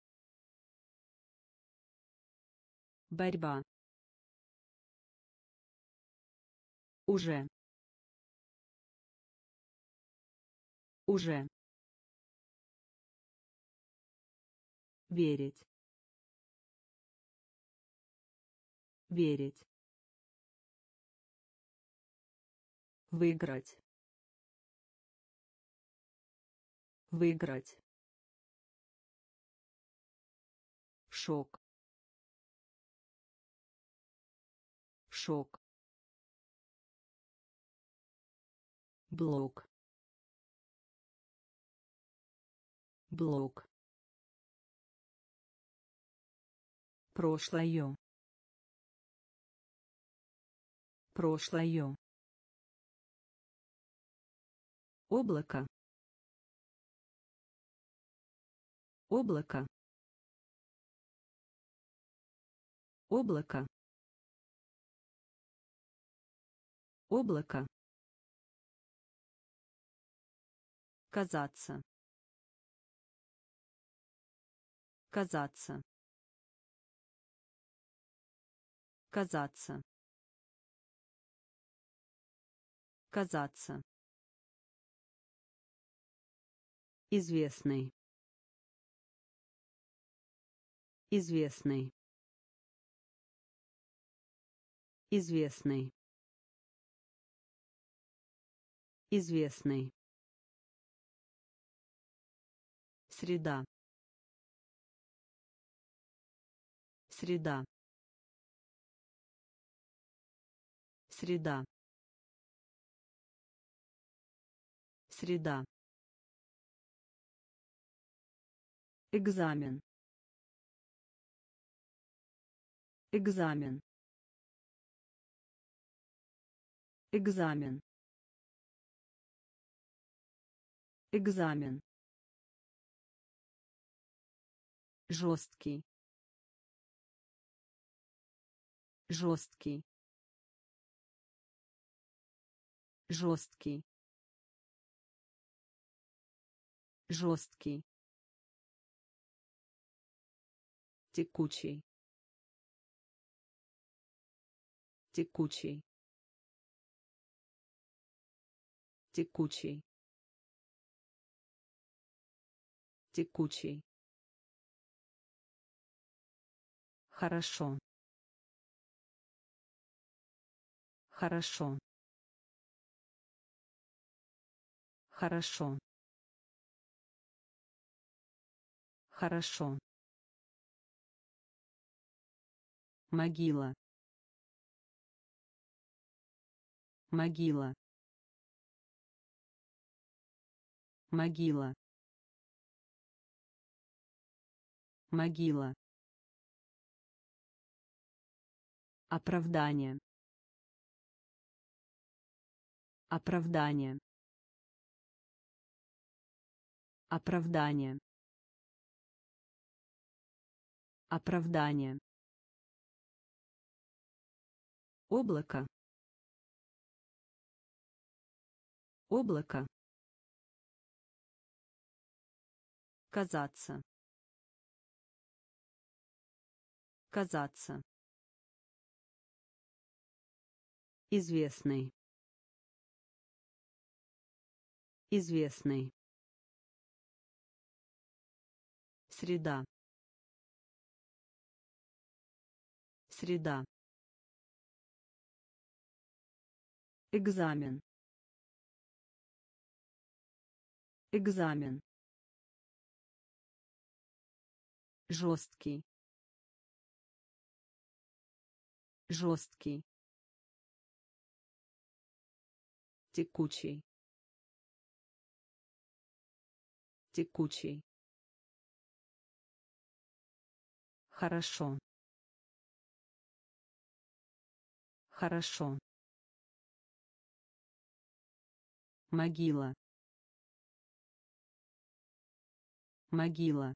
борьба, уже, уже, верить, верить, выиграть, выиграть, шок, шок, блок, блок, прошлое, прошлое, облако, облако, облако, облако, казаться, казаться, казаться, казаться, известный, известный, известный, известный, среда, среда, среда, среда, экзамен, экзамен, экзамен, экзамен, жесткий, жесткий, жесткий, жесткий, текучий, текучий, текучий, текучий, хорошо, хорошо, хорошо, хорошо, могила, могила, могила, могила, оправдание, оправдание, оправдание, оправдание, облако, облако, казаться, казаться, известный, известный, среда, среда, экзамен, экзамен, жесткий, жесткий, текучий, текучий, хорошо, хорошо, могила, могила,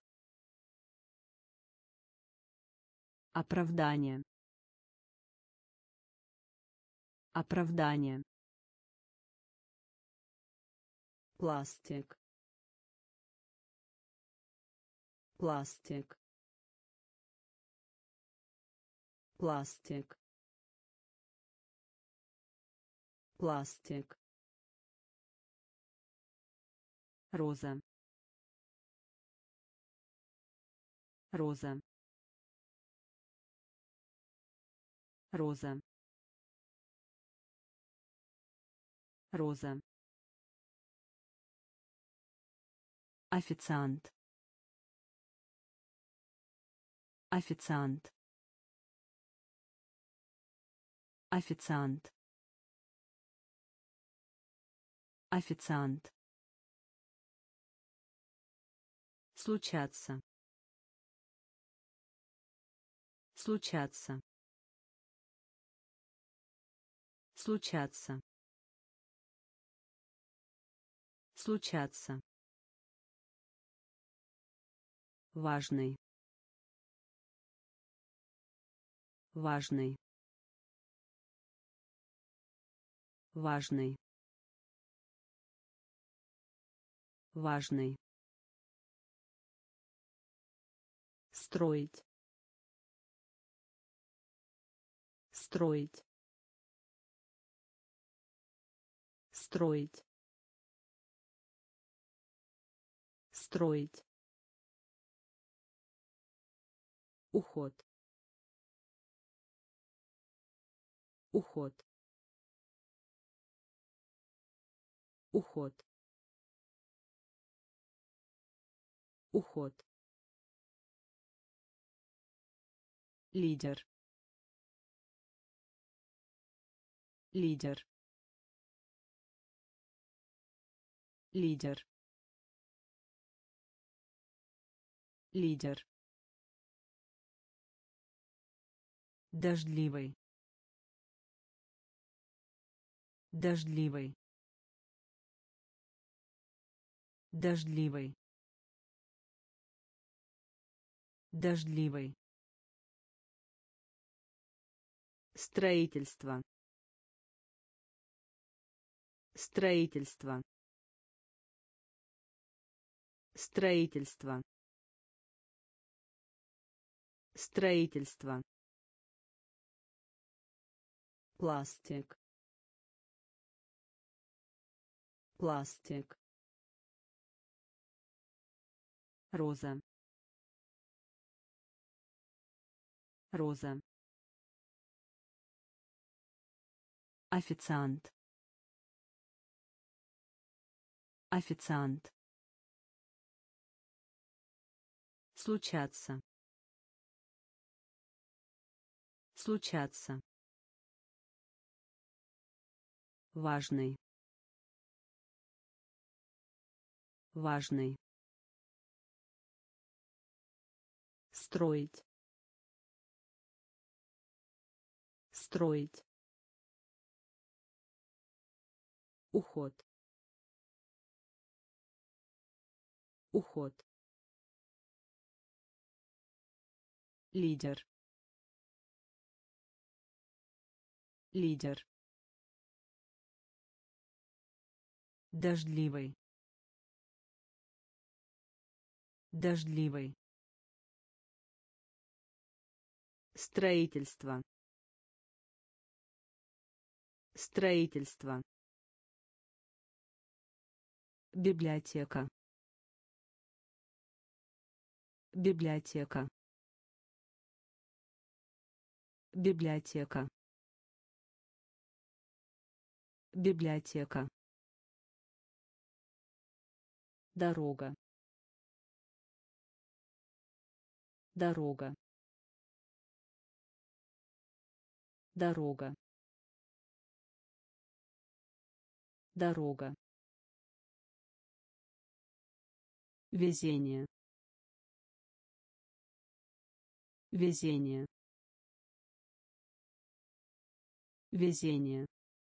оправдание, оправдание, пластик, пластик, пластик, пластик, роза, роза, роза, роза, официант, официант, официант, официант, случаться, случаться, случаться, Случаться. Важный. Важный. Важный. Важный. Строить. Строить. Строить. Строить. Уход. Уход. Уход. Уход. Лидер. Лидер. Лидер. Лидер. Дождливый. Дождливый. Дождливый. Дождливый. Строительство. Строительство. Строительство. Строительство. Пластик. Пластик. Роза. Роза. Официант. Официант. Случаться. Случаться. Важный. Важный. Строить. Строить. Уход. Уход. Лидер. Лидер. Дождливый. Дождливый. Строительство. Строительство. Библиотека. Библиотека. Библиотека. Библиотека. Дорога. Дорога. Дорога. Дорога. Везение. Везение. Везение.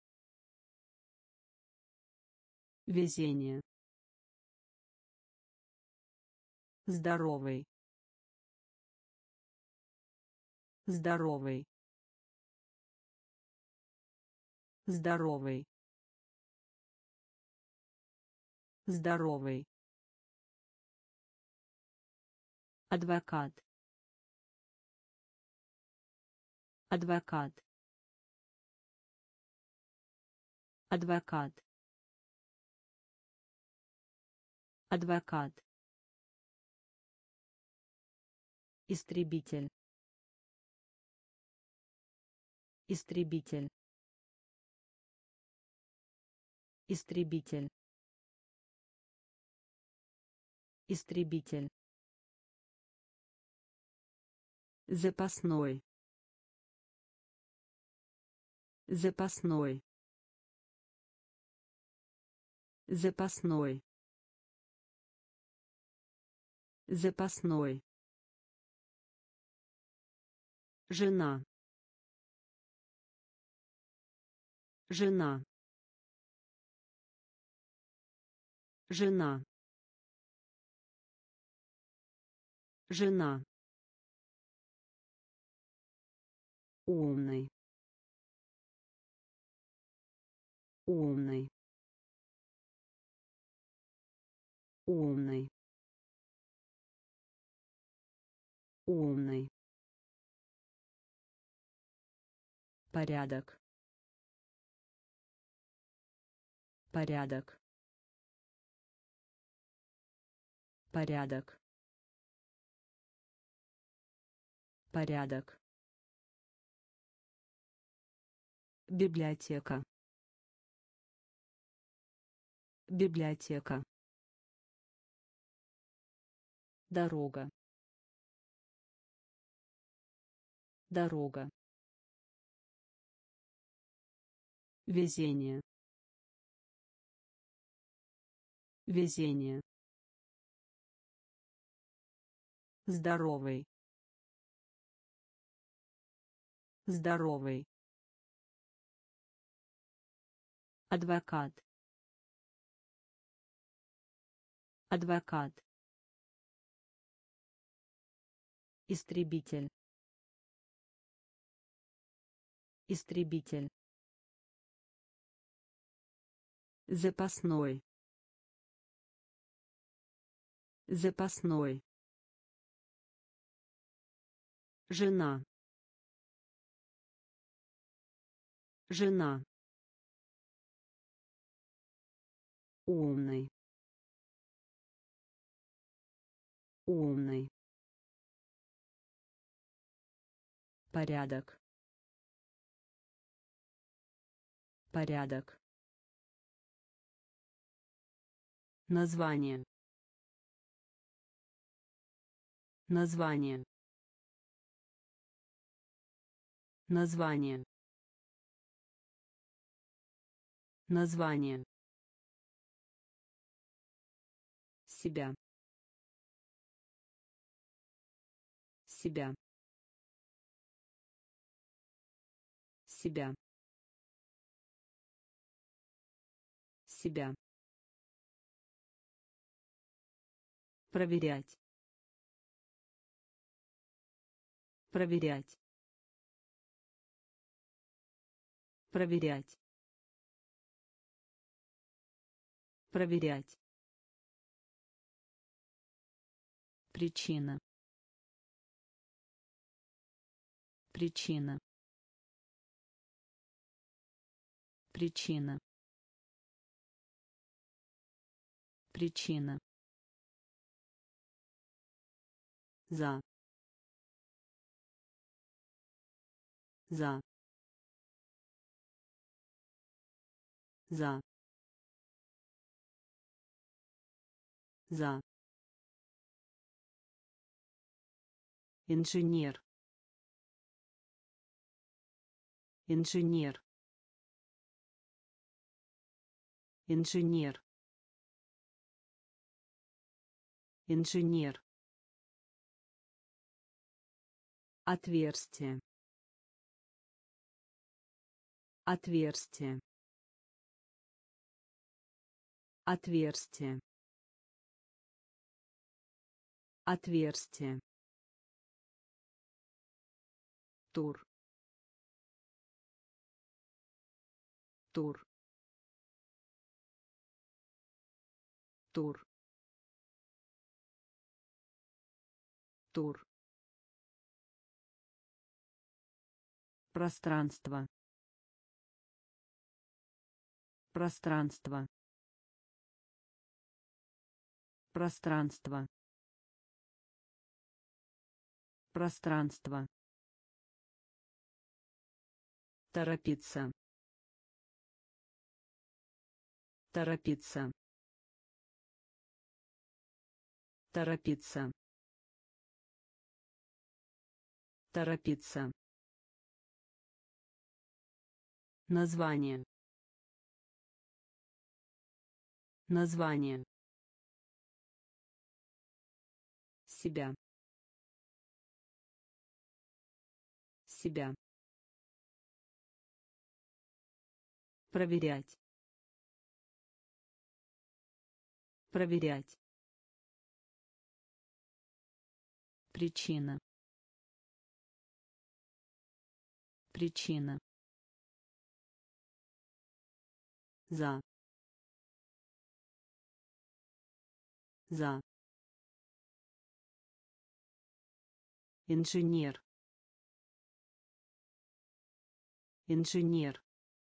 Везение. Здоровый. Здоровый. Здоровый. Здоровый. Адвокат. Адвокат. Адвокат. Адвокат. Истребитель. Истребитель. Истребитель. Истребитель. Запасной. Запасной. Запасной. Запасной. Жена. Жена. Жена. Жена. Умный. Умный. Умный. Умный. Порядок. Порядок. Порядок. Порядок. Библиотека. Библиотека. Дорога. Дорога. Везение. Везение. Здоровый. Здоровый. Адвокат. Адвокат. Истребитель. Истребитель. Запасной. Запасной. Жена. Жена. Умный. Умный. Порядок. Порядок. Название. Название. Название. Название. Себя. Себя. Себя. Себя. Проверять. Проверять. Проверять. Проверять. Причина. Причина. Причина. Причина. За. За. За. За. Инженер. Инженер. Инженер. Инженер. Отверстие. Отверстие. Отверстие. Отверстие. Тур. Тур. Тур. Тур. Пространство. Пространство. Пространство. Пространство. Торопиться. Торопиться. Торопиться. Торопиться. Название. Название. Себя. Себя. Проверять. Проверять. Причина. Причина. За. За. Инженер. Инженер.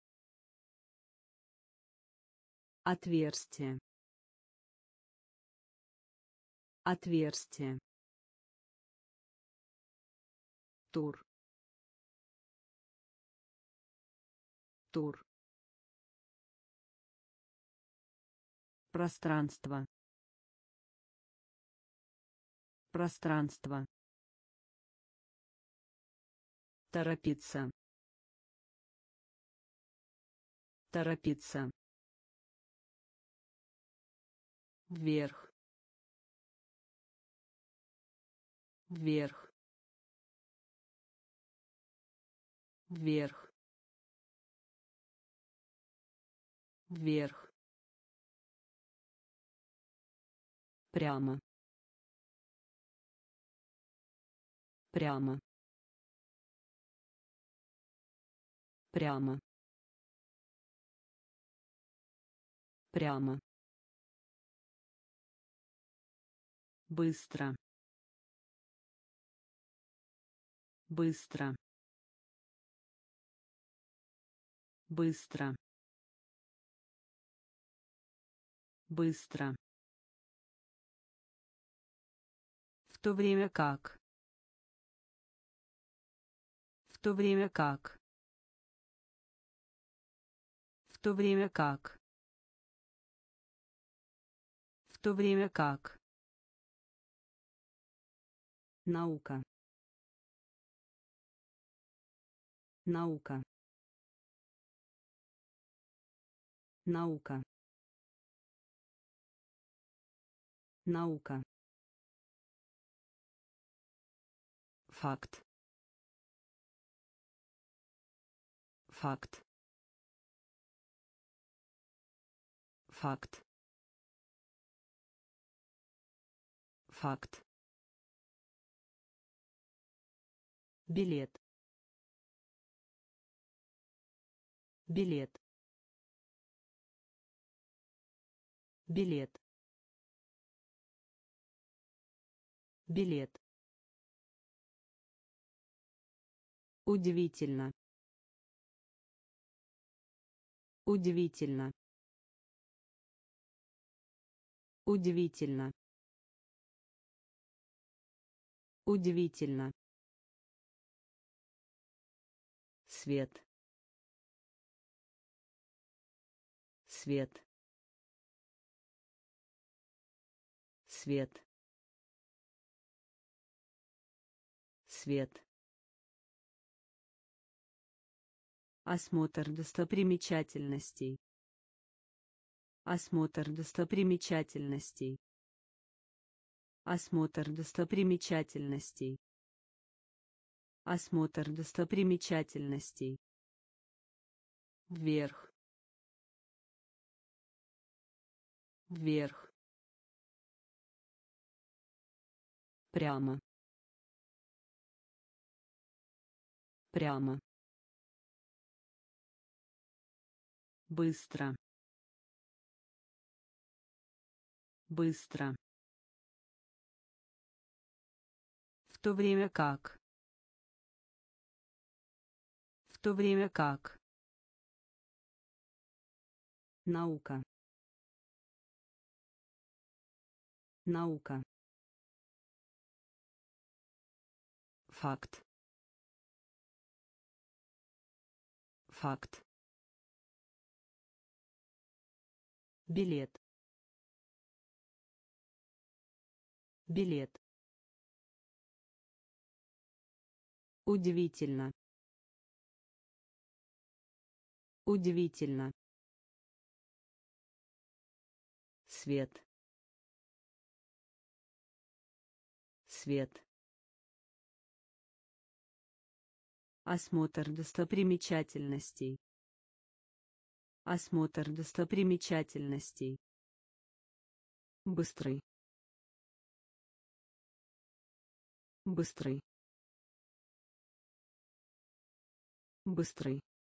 Отверстие. Отверстие. Тур. Тур. Пространство. Пространство. Торопиться. Торопиться. Вверх. Вверх. Вверх. Вверх. Прямо. Прямо. Прямо. Прямо. Быстро. Быстро. Быстро. Быстро. В то время как. В то время как. В то время как. В то время как. Наука. Наука. Наука. Наука. Факт. Факт. Факт. Факт. Билет. Билет. Билет. Билет. Удивительно. Удивительно. Удивительно. Удивительно. Свет. Свет. Свет. Свет. Осмотр достопримечательностей. Осмотр достопримечательностей. Осмотр достопримечательностей. Осмотр достопримечательностей. Вверх. Вверх. Прямо. Прямо. Быстро. Быстро. В то время как. В то время как. Наука. Наука. Факт. Факт. Билет. Билет. Удивительно. Удивительно. Свет. Свет. Осмотр достопримечательностей. Осмотр достопримечательностей. Быстрый. Быстрый. Быстрый.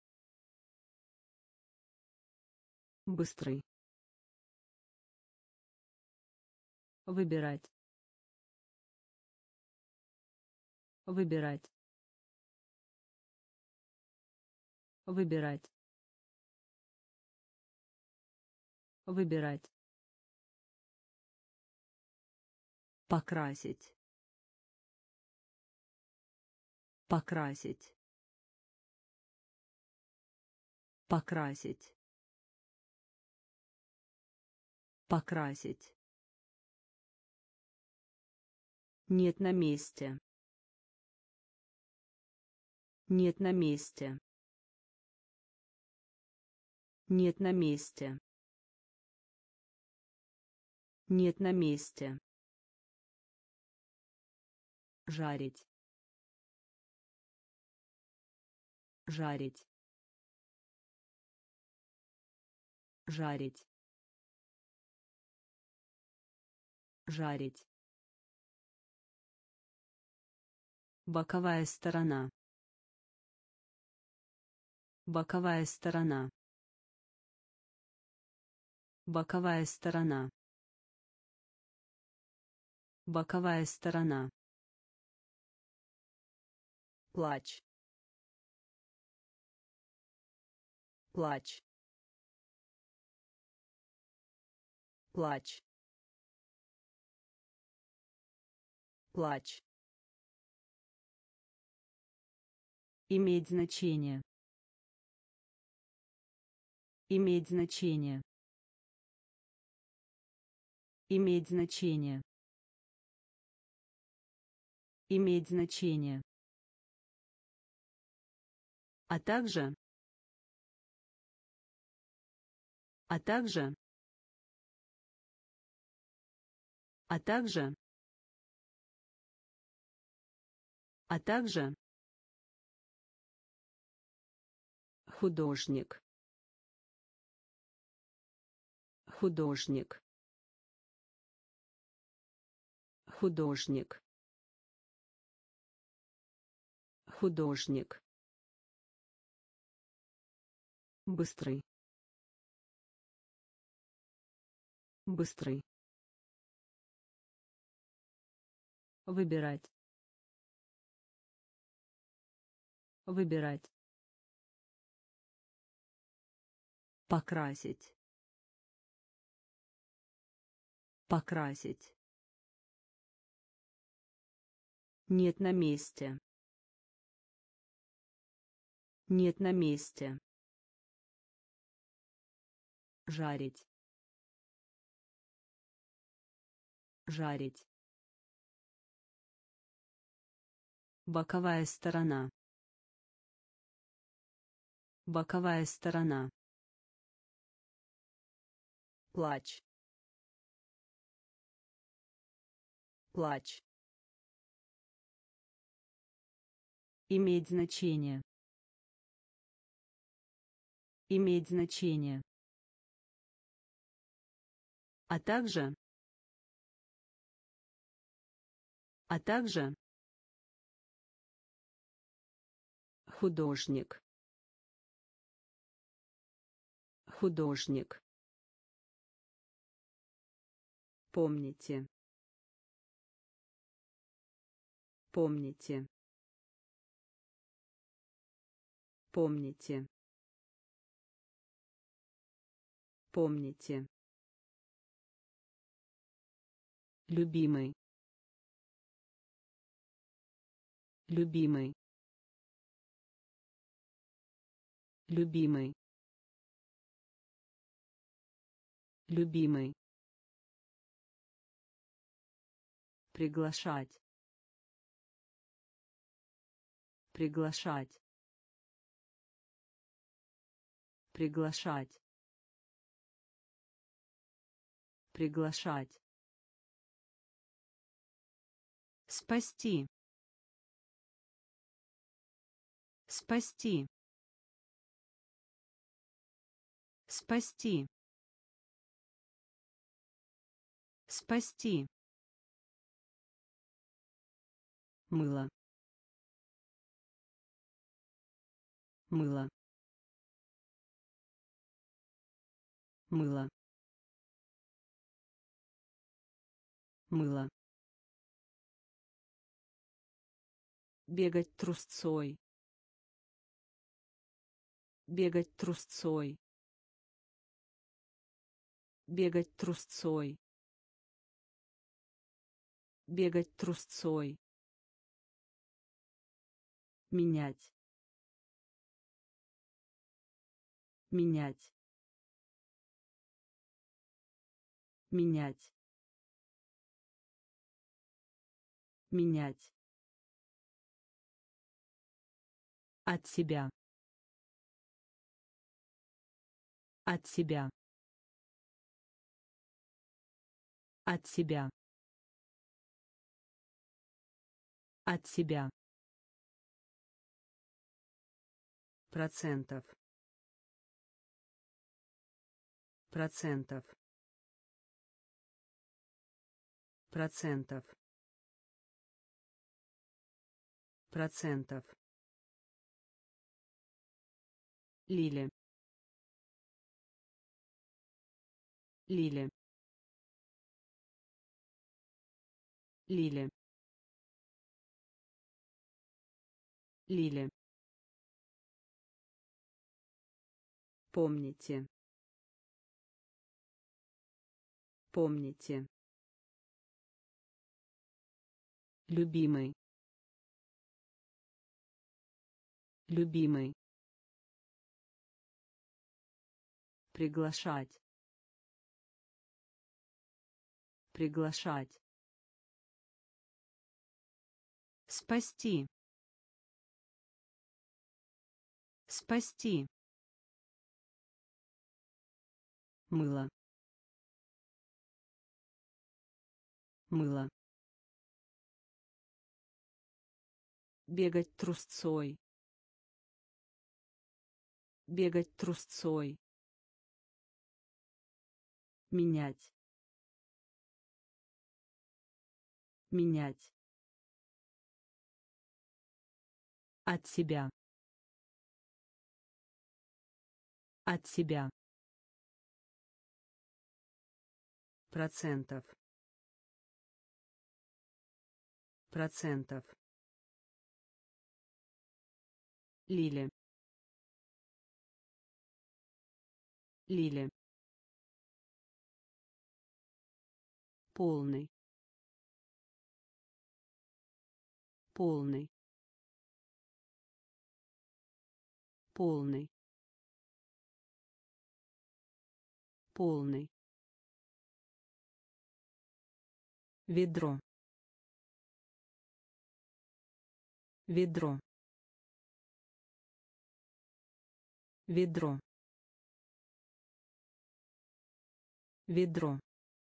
Быстрый. Выбирать. Выбирать. Выбирать. Выбирать. Покрасить. Покрасить. Покрасить. Покрасить. Нет на месте. Нет на месте. Нет на месте. Нет на месте. Жарить. Жарить. Жарить. Жарить. Боковая сторона. Боковая сторона. Боковая сторона. Боковая сторона. Плач. Плач. Плач. Плач. Иметь значение. Иметь значение. Иметь значение. Иметь значение. А также. А также. А также. А также. Художник. Художник. Художник. Художник. Быстрый. Быстрый. Выбирать. Выбирать. Покрасить. Покрасить. Нет на месте. Нет на месте. Жарить. Жарить. Боковая сторона. Боковая сторона. Плач. Плач. Иметь значение. Иметь значение. А также. А также. Художник. Художник. Помните. Помните. Помните. Помните. Любимый. Любимый. Любимый. Любимый. Приглашать. Приглашать. Приглашать. Приглашать. Спасти. Спасти. Спасти. Спасти. Мыло. Мыло. Мыло. Мыло. Бегать трусцой. Бегать трусцой. Бегать трусцой. Бегать трусцой. Менять. Менять. Менять. Менять. От себя. От себя. От себя. От себя. Процентов. Процентов. Процентов. Процентов. Лиля. Лиля. Лиля. Лиля. Помните. Помните. Любимый. Любимый. Приглашать. Приглашать. Спасти. Спасти. Мыло. Мыло. Бегать трусцой. Бегать трусцой. Менять. Менять. От себя. От себя. Процентов. Процентов. Лиля. Лиля. Полный. Полный. Полный. Полный. Ведро. Ведро. Ведро. Ведро.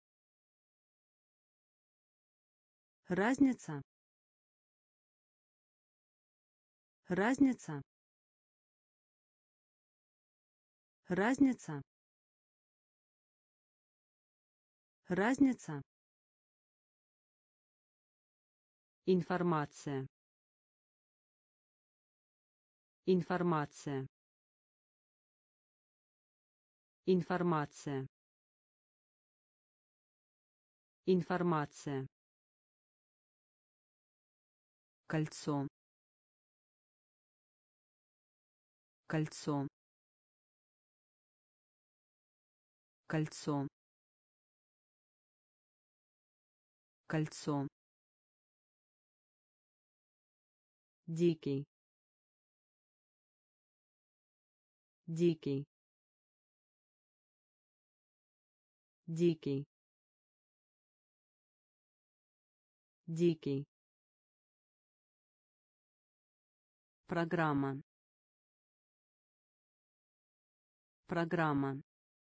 Разница. Разница. Разница. Разница. Информация. Информация. Информация. Информация. Кольцо. Кольцо. Кольцо. Кольцо. Дикий. Дикий. Дикий. Дикий. Программа. Программа.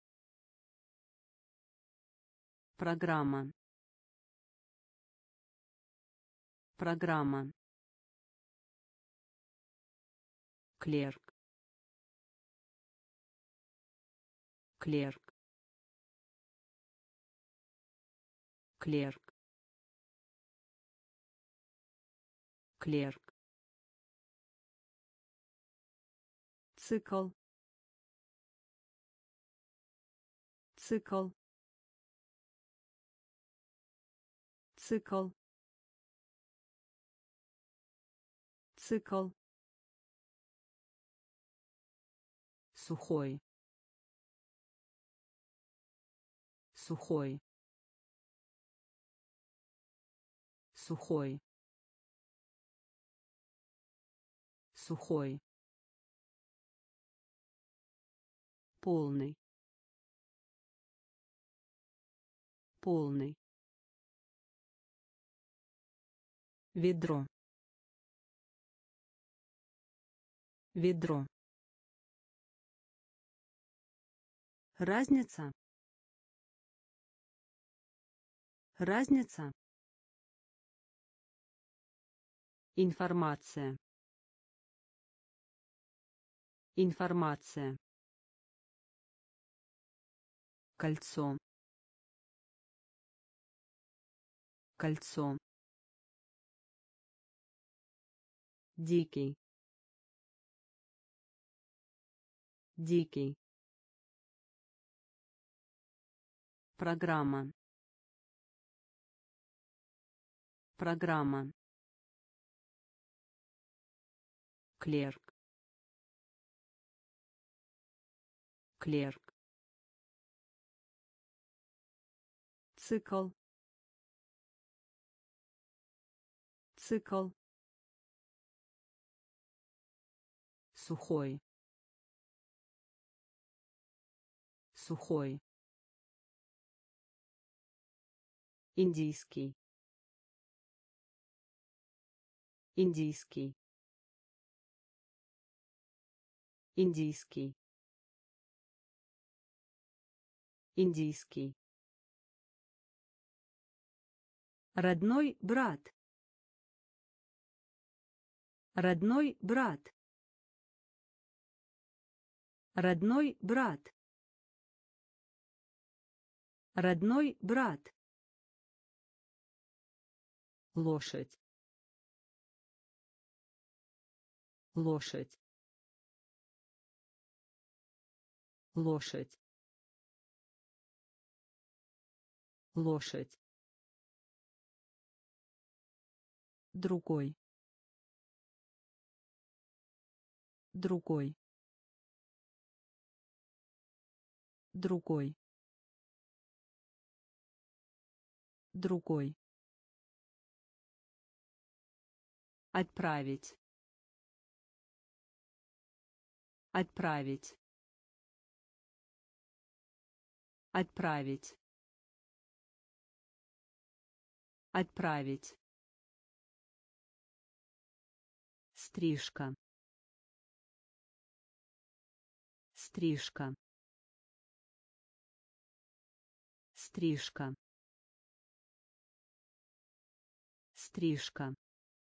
Программа. Программа. Клерк. Клерк. клерк, клерк, цикл, цикл, цикл, цикл, сухой, сухой, сухой, сухой, полный, полный, ведро, ведро, разница, разница, информация, информация, кольцо, кольцо, дикий, дикий, программа, программа, клерк, клерк, цикл, цикл, сухой, сухой, индийский, индийский, индийский, индийский, родной брат, родной брат, родной брат, родной брат, лошадь, лошадь, лошадь, лошадь, другой, другой, другой, другой, отправить, отправить, отправить, отправить, стрижка, стрижка, стрижка, стрижка,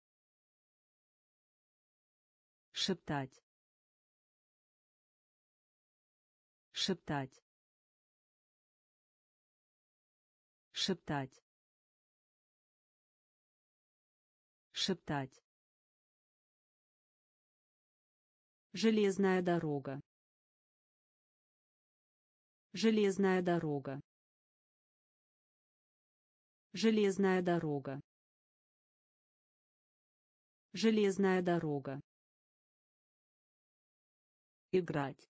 шептать, шептать, шептать, шептать, железная дорога, железная дорога, железная дорога, железная дорога, играть,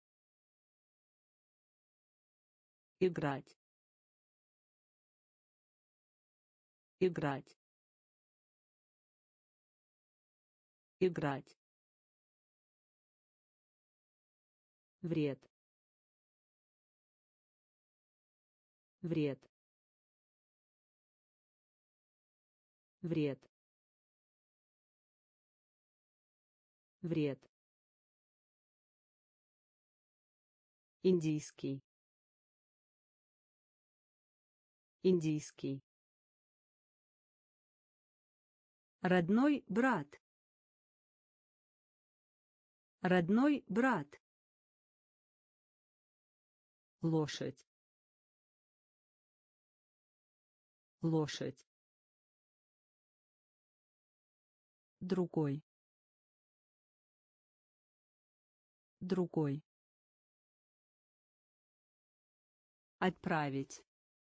играть, играть, играть, вред, вред, вред, вред, индийский, индийский, родной брат, родной брат, лошадь, лошадь, другой, другой, отправить,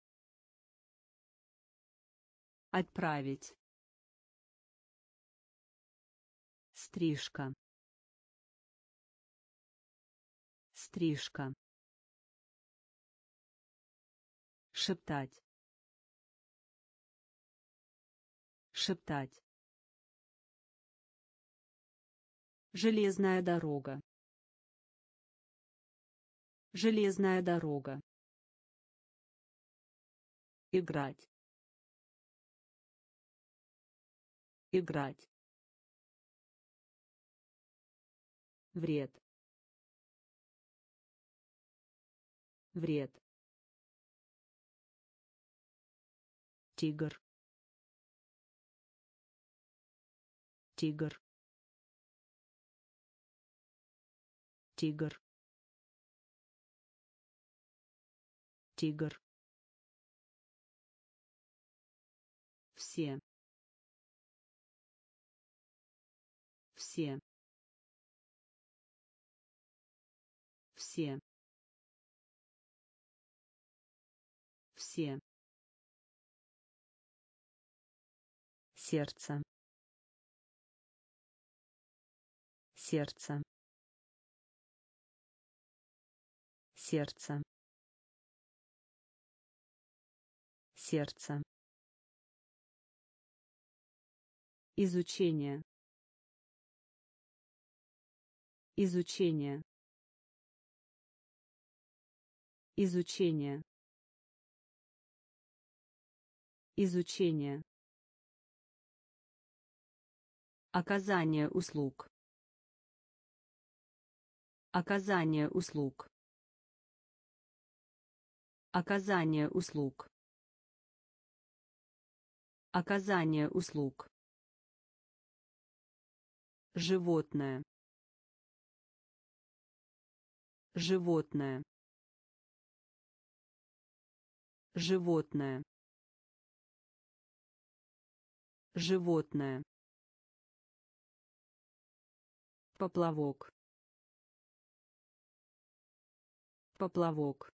отправить, стрижка, стрижка, шептать, шептать, железная дорога, железная дорога, играть, играть, вред, вред, тигр, тигр, тигр, тигр, все, все, все, все, сердце, сердце, сердце, сердце, изучение, изучение, изучение, изучение, оказание услуг, оказание услуг, оказание услуг, оказание услуг, животное, животное, животное, животное, поплавок, поплавок,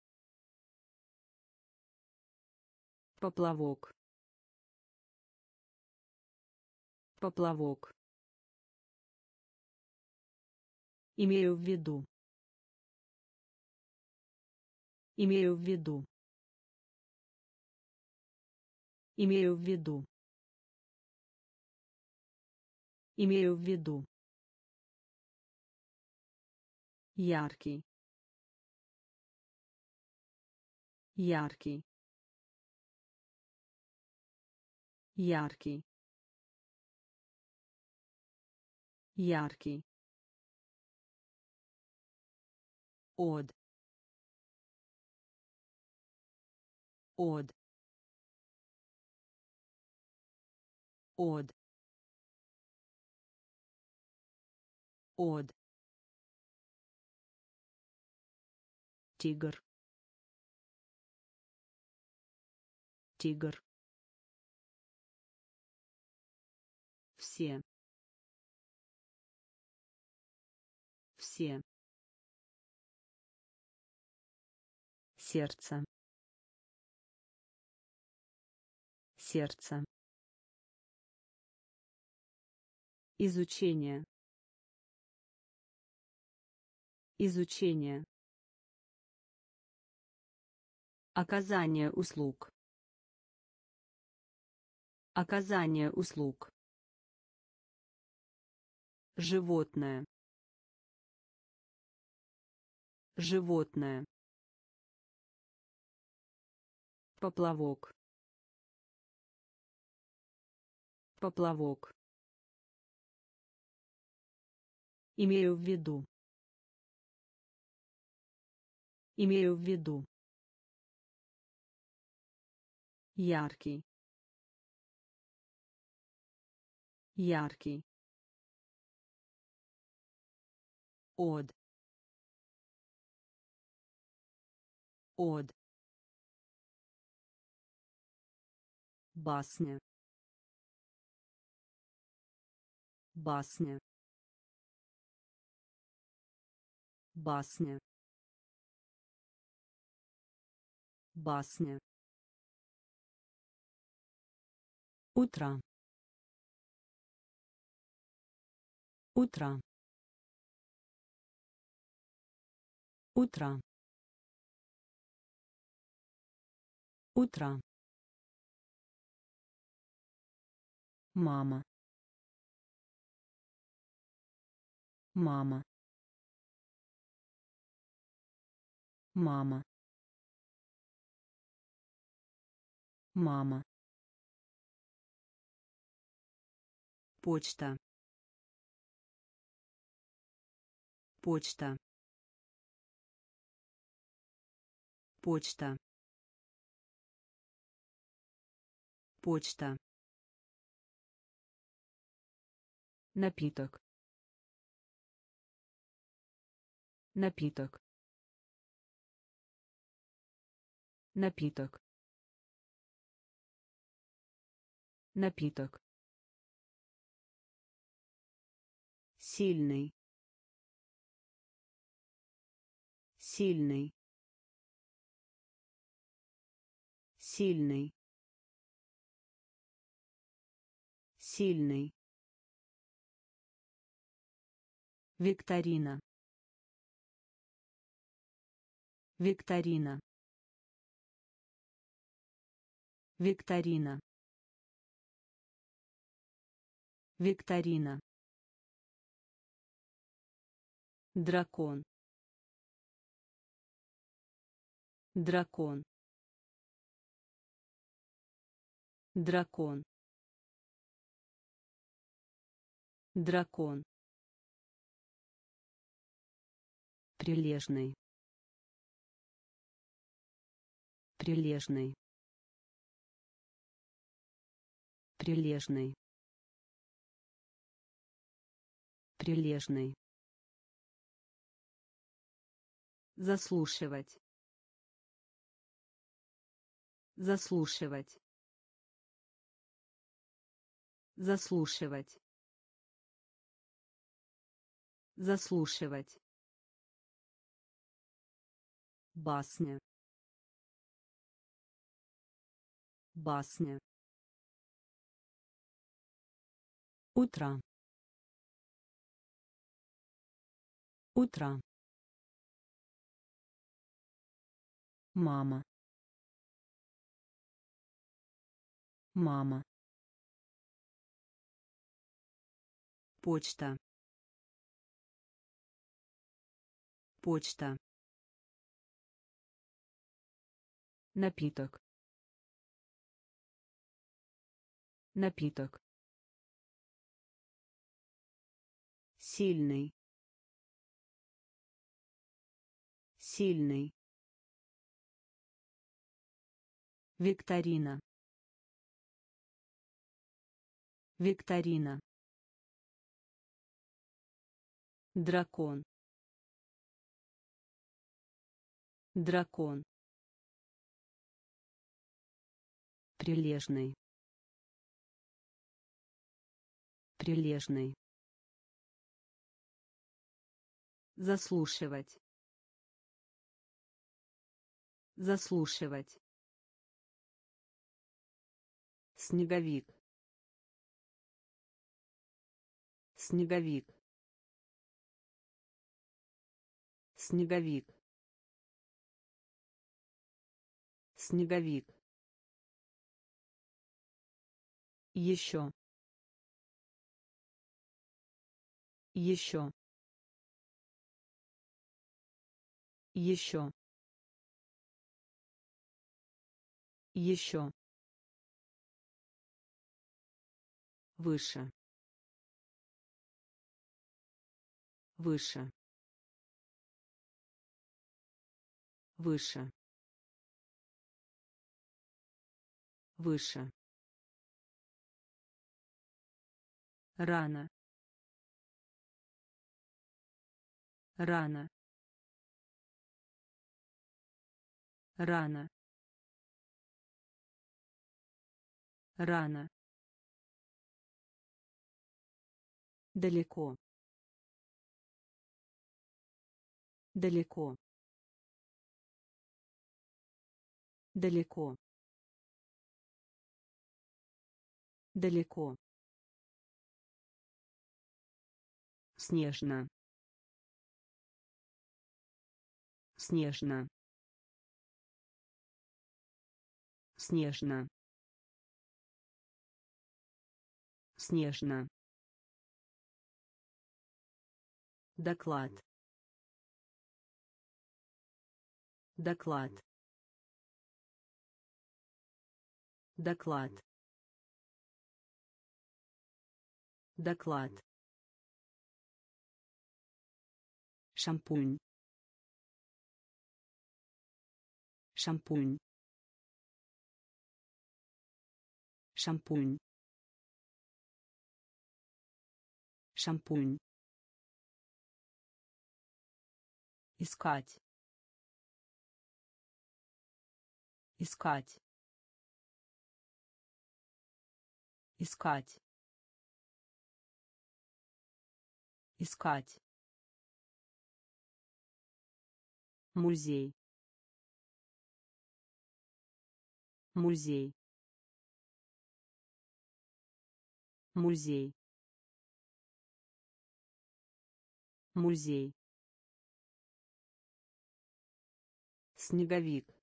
поплавок, поплавок, имею в виду, имею в виду, имею в виду, имею в виду, яркий, яркий, яркий, яркий, от, от, от, от, тигр, тигр, все, все, сердце, сердце, изучение, изучение, оказание услуг, оказание услуг, животное, животное, поплавок, поплавок, имею в виду, имею в виду, яркий, яркий, от, от, басня, басня, басня, басня. Утро. Утро. Утро. Утро. Мама. Мама. Мама. Мама. Почта. Почта. Почта. Почта. Напиток. Напиток. Напиток. Напиток. Сильный. Сильный. Сильный. Сильный. Викторина. Викторина. Викторина. Викторина. Дракон. Дракон. Дракон. Дракон. Прилежный. Прилежный. Прилежный. Прилежный. Заслушивать. Заслушивать. Заслушивать. Заслушивать. Басня. Басня. Утро. Утро. Мама. Мама. Почта. Почта. Напиток. Напиток. Сильный. Сильный. Викторина. Викторина. Дракон. Дракон. Прилежный. Прилежный. Заслушивать. Заслушивать. Снеговик. Снеговик. Снеговик. Снеговик. Еще. Еще. Еще. Еще. Выше. Выше. Выше. Выше. Рано. Рано. Рано. рано, далеко, далеко, далеко, далеко, снежно, снежно, снежно, снежно, доклад, доклад, доклад, доклад, шампунь, шампунь, шампунь, шампунь, искать, искать, искать, искать, музей, музей, музей, музей, снеговик,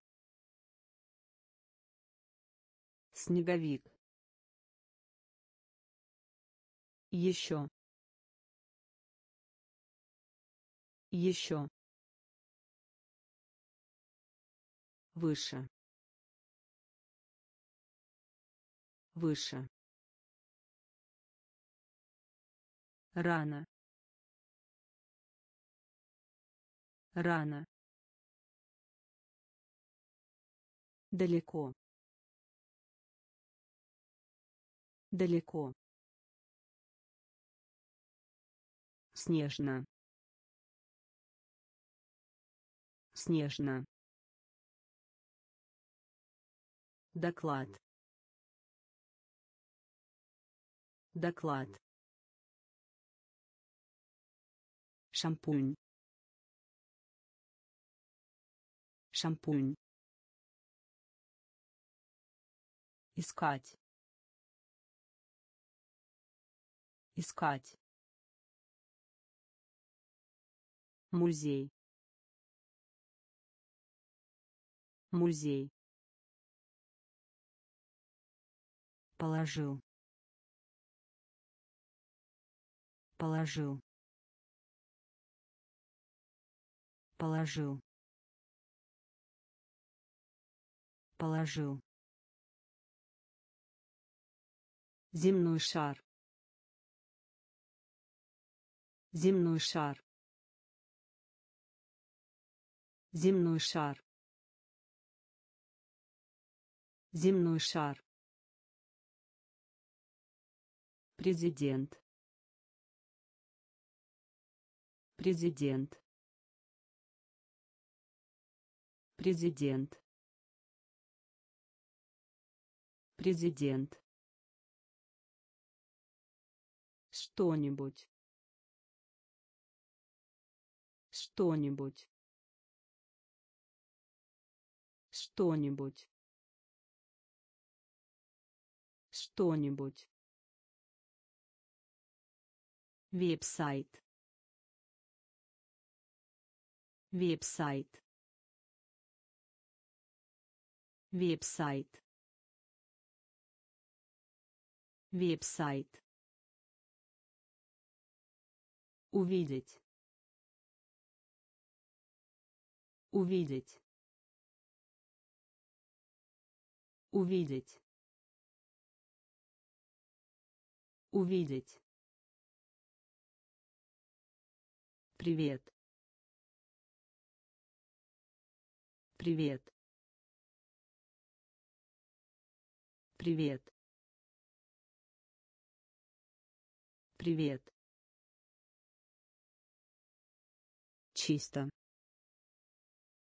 снеговик, еще, еще, выше, выше, рано, рано, далеко, далеко, снежно, снежно, доклад, доклад, шампунь, шампунь, искать, искать, музей, музей, положил, положил, положил, положил, земной шар, земной шар, земной шар, земной шар, президент, президент, президент, президент, что-нибудь, что-нибудь, что-нибудь, что-нибудь, веб-сайт, веб-сайт, веб-сайт, веб-сайт, увидеть, увидеть, увидеть, увидеть, привет, привет, привет, привет, чисто,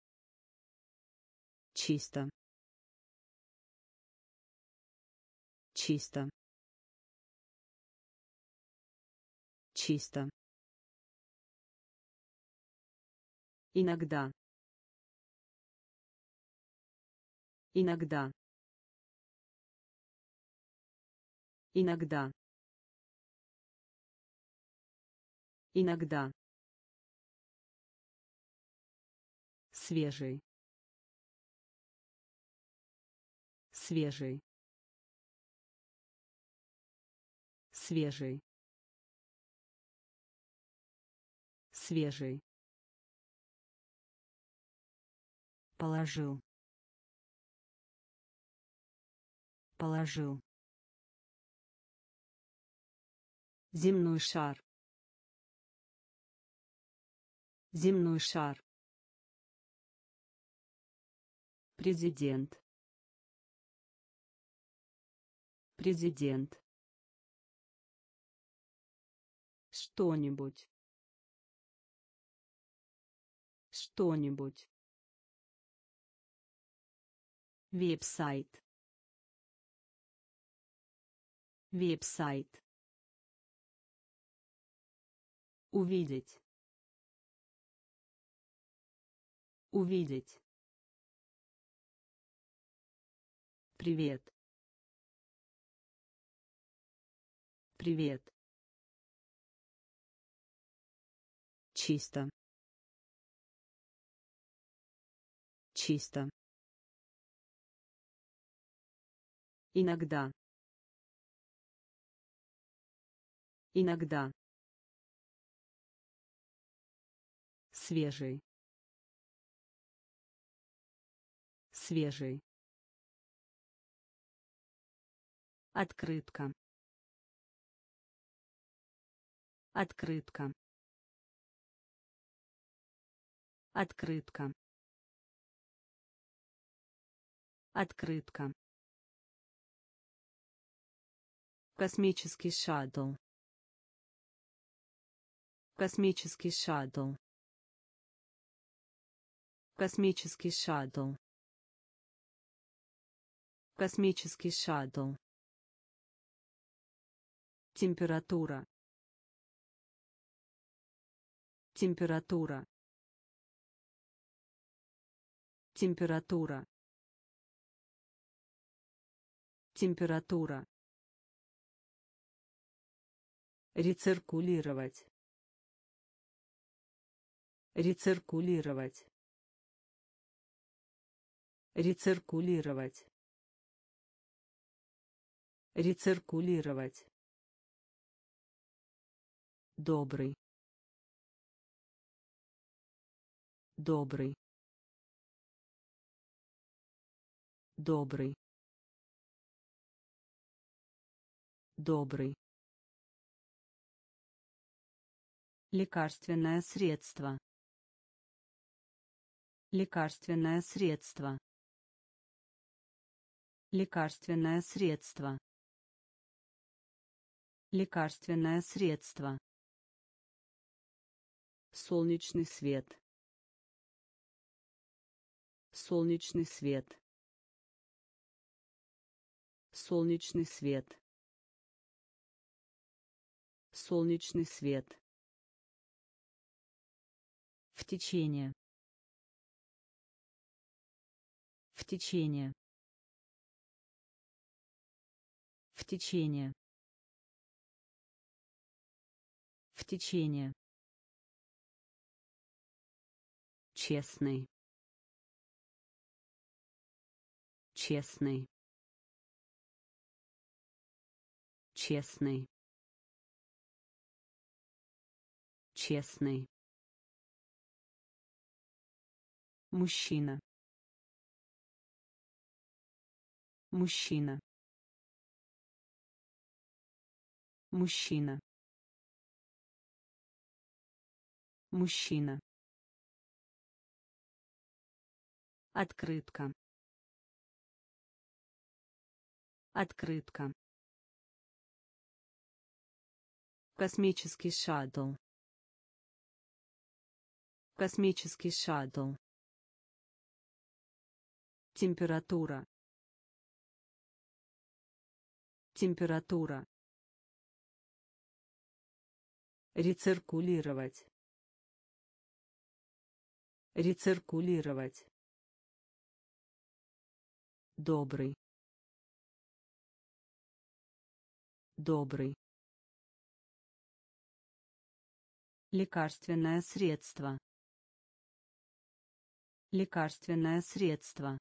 чисто, чисто, чисто, иногда, иногда, иногда, иногда, свежий, свежий, свежий, свежий, положил, положил, земной шар, земной шар, президент, президент, что-нибудь, что-нибудь, веб-сайт, веб-сайт, увидеть, увидеть, привет, привет, чисто, чисто, иногда, иногда, свежий, свежий, открытка, открытка, открытка, открытка, космический шаттл, космический шаттл, космический шаттл, космический шаттл, температура, температура, температура, температура, рециркулировать, рециркулировать, рециркулировать, рециркулировать, добрый, добрый, добрый, добрый, лекарственное средство, лекарственное средство, лекарственное средство, лекарственное средство, солнечный свет, солнечный свет, солнечный свет, солнечный свет, в течение, в течение, в течение, в течение, честный, честный, честный, честный, мужчина, мужчина, мужчина, мужчина, открытка, открытка, космический шаттл, космический шаттл, температура, Температура. Рециркулировать. Рециркулировать. Добрый. Добрый. Лекарственное средство. Лекарственное средство.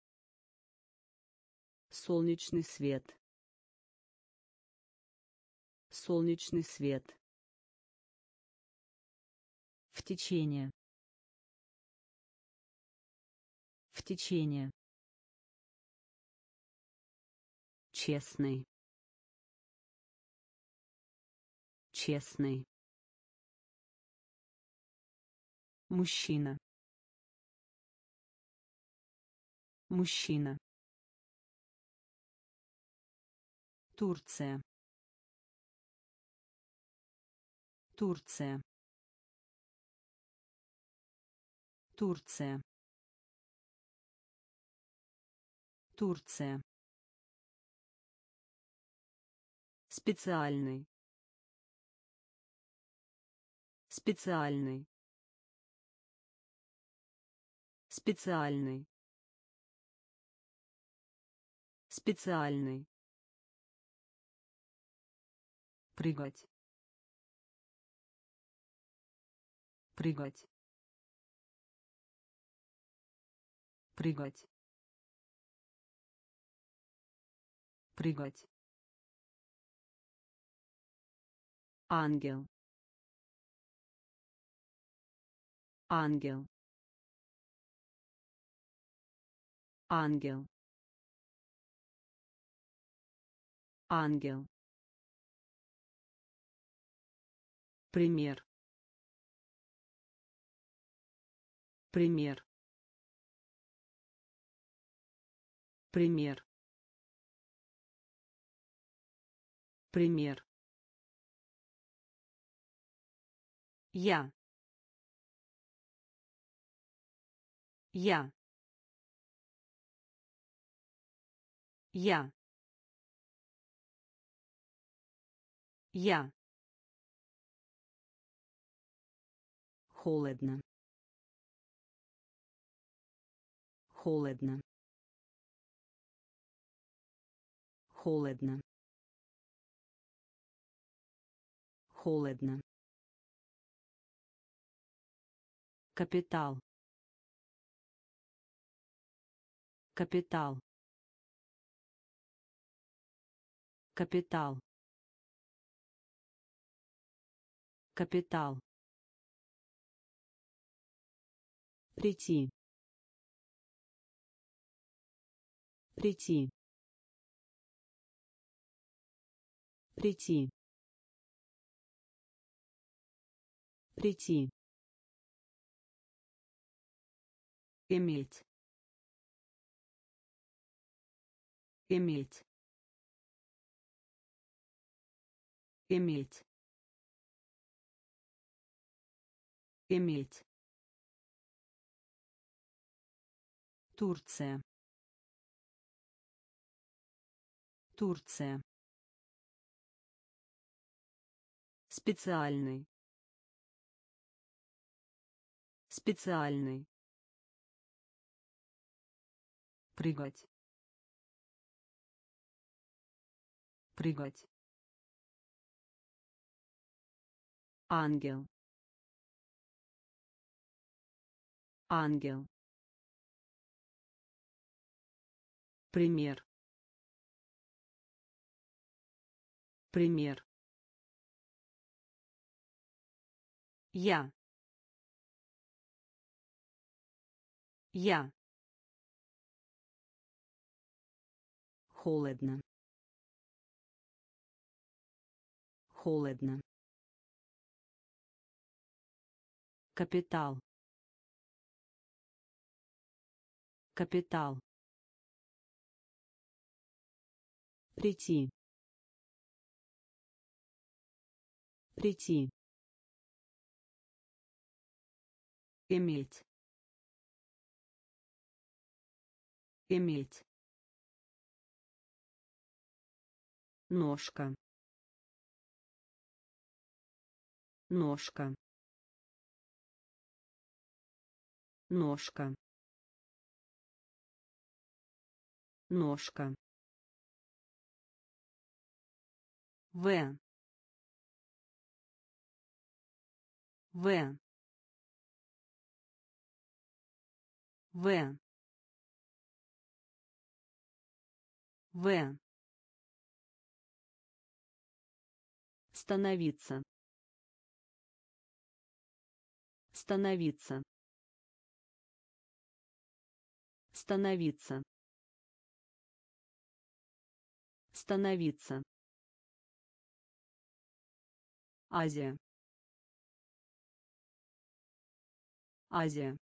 Солнечный свет. Солнечный свет. В течение. В течение. Честный. Честный. Мужчина. Мужчина. Турция. Турция. Турция. Турция. Специальный. Специальный. Специальный. Специальный. Прыгать. Прыгать. Прыгать. Прыгать. Ангел. Ангел. Ангел. Ангел. Пример. Пример. Пример. Пример. Я. Я. Я. Я. Холодно. Холодно. Холодно. Холодно. Капитал. Капитал. Капитал. Капитал. Прийти. Прийти. Прийти. Прийти. Иметь. Иметь. Иметь. Иметь. Турция. Турция. Специальный. Специальный. Прыгать. Прыгать. Ангел. Ангел. Пример. Пример. Я. Я. Холодно. Холодно. Капитал. Капитал. Прийти. Прийти. Иметь. Иметь. Ножка. Ножка. Ножка. Ножка. В. В. В. В. Становиться. Становиться. Становиться. Становиться. Азия. Азия.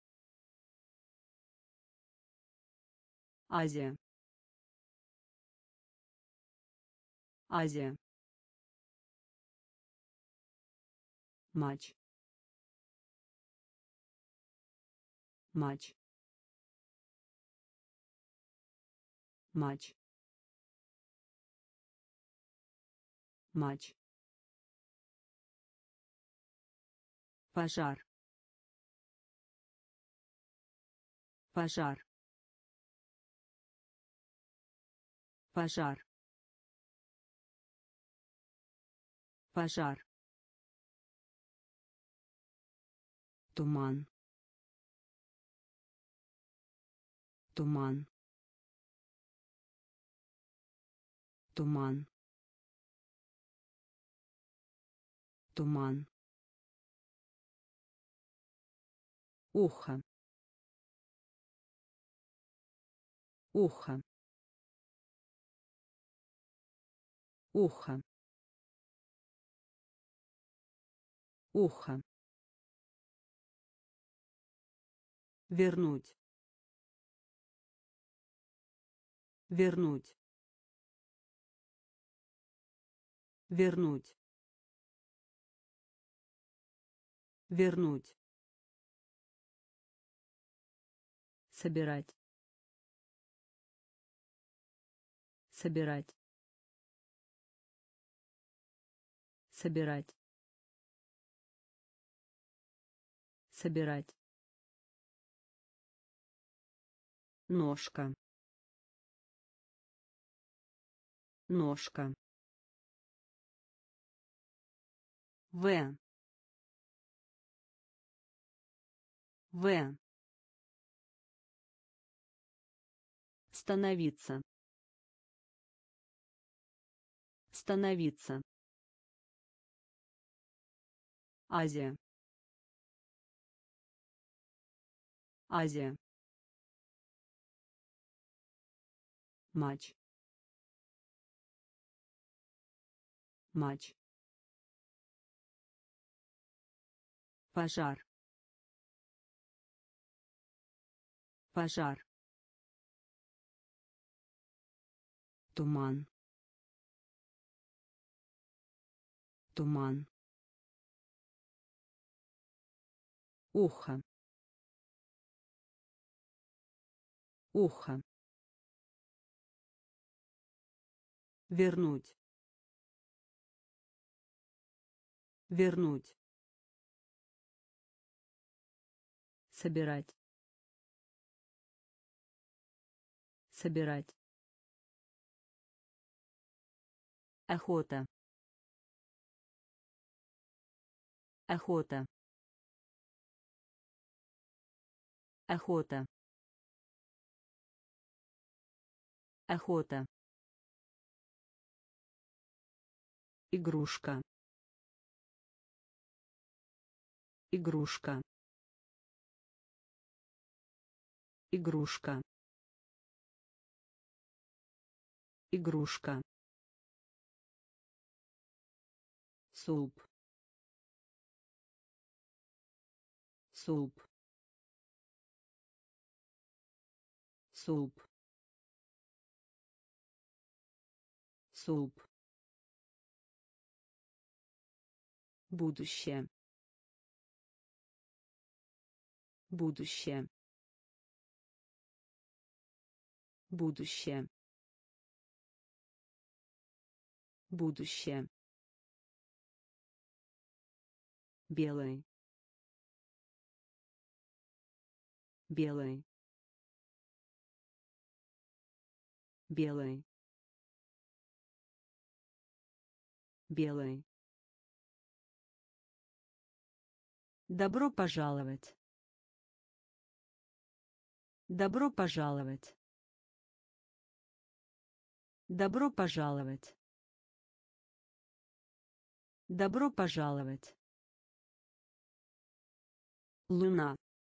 Азия. Азия. Матч. Матч. Матч. Матч. Пожар. Пожар. Пожар. Пожар. Туман. Туман. Туман. Туман. Ухо. Ухо. Ухо. Ухо. Вернуть. Вернуть. Вернуть. Вернуть. Собирать. Собирать. Собирать. Собирать. Ножка. Ножка. В. В. Становиться. Становиться. Азия. Азия. Матч. Матч. Пожар. Пожар. Туман. Туман. Ухо. Ухо. Вернуть. Вернуть. Собирать. Собирать. Охота. Охота. Охота. Охота. Игрушка. Игрушка. Игрушка. Игрушка. Суп. Суп. Суп. Суп. Будущее. Будущее. Будущее. Будущее. Белый. Белый. Белый. Белый. Добро пожаловать. Добро пожаловать. Добро пожаловать. Добро пожаловать. Луна.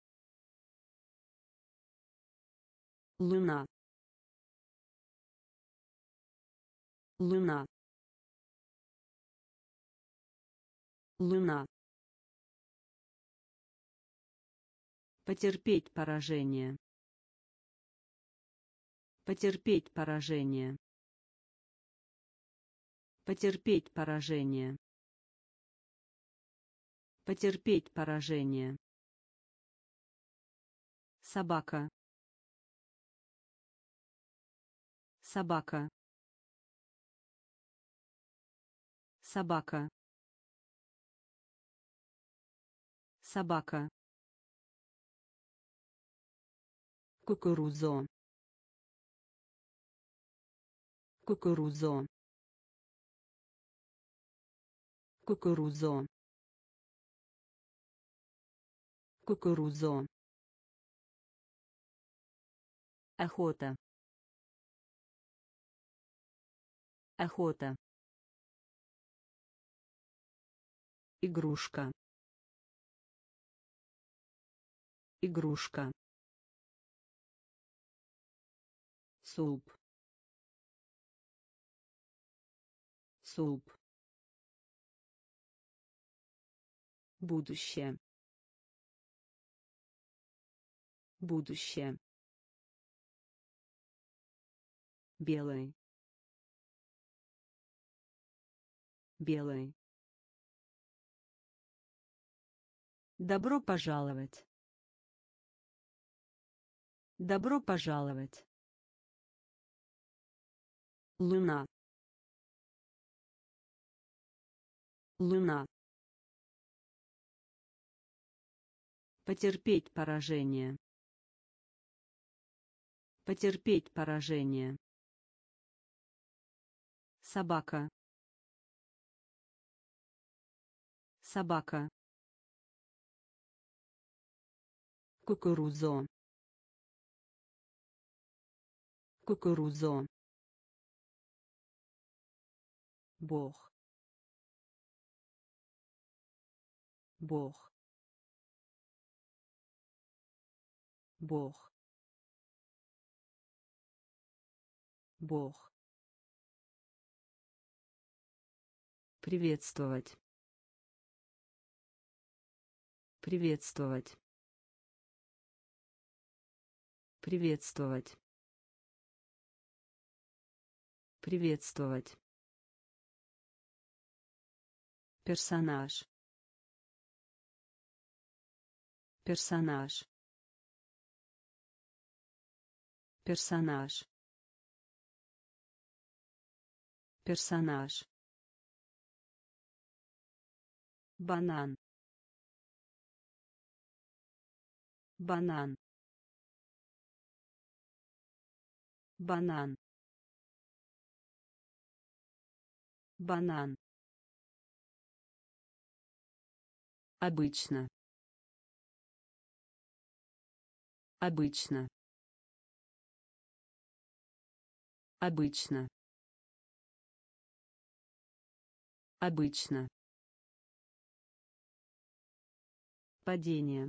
Луна. Луна. Луна. Потерпеть поражение. Потерпеть поражение. Потерпеть поражение. Потерпеть поражение. Собака. Собака. Собака. Собака. Кукурузо. Кукурузо. Кукурузо. Кукурузо. Охота. Охота. Игрушка. Игрушка. Суп. Суп. Будущее. Будущее. Белый. Белый. Добро пожаловать. Добро пожаловать. Луна. Луна. Потерпеть поражение. Потерпеть поражение. Собака. Собака. Кукурузо. Кукурузо. Бог. Бог. Бог. Бог. Приветствовать. Приветствовать. Приветствовать. Приветствовать. Персонаж. Персонаж. Персонаж. Персонаж. Банан. Банан. Банан. Банан. Обычно. Обычно. Обычно. Обычно. Падение.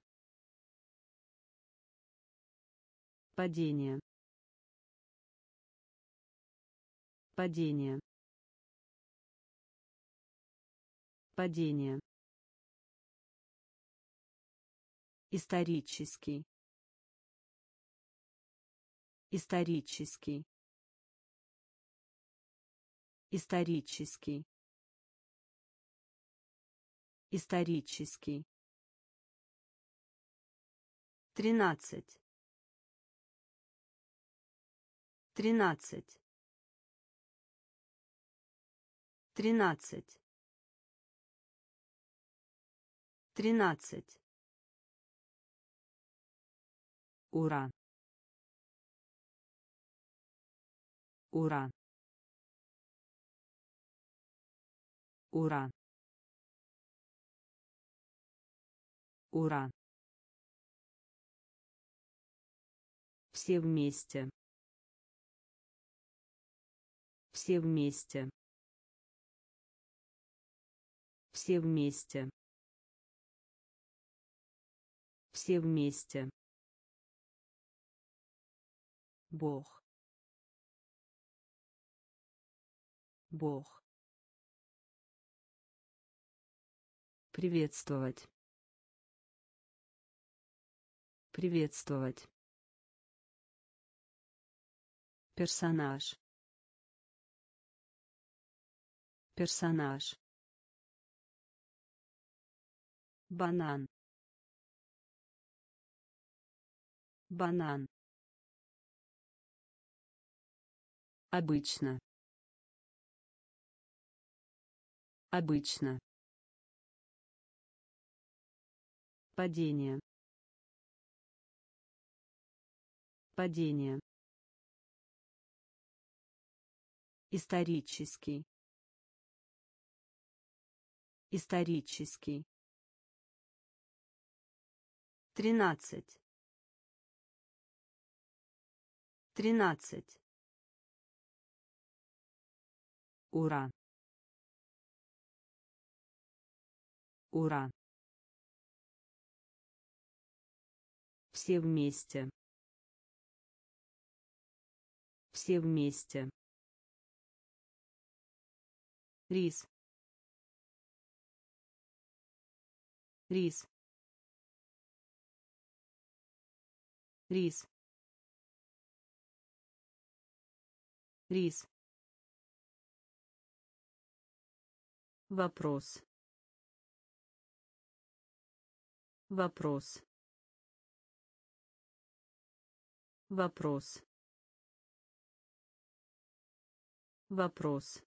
Падение. Падение. Падение. Исторический. Исторический. Исторический. Исторический. Тринадцать. Тринадцать. тринадцать, тринадцать, ура, ура, ура, ура. Все вместе. Все вместе. Все вместе. Все вместе. Бог. Бог. Приветствовать. Приветствовать. Персонаж. Персонаж. Банан. Банан. Обычно. Обычно. Падение. Падение. Исторический. Исторический. Тринадцать. Тринадцать. Ура. Ура. Все вместе. Все вместе. Рис. Рис. Рис. Рис. Вопрос. Вопрос. Вопрос. Вопрос.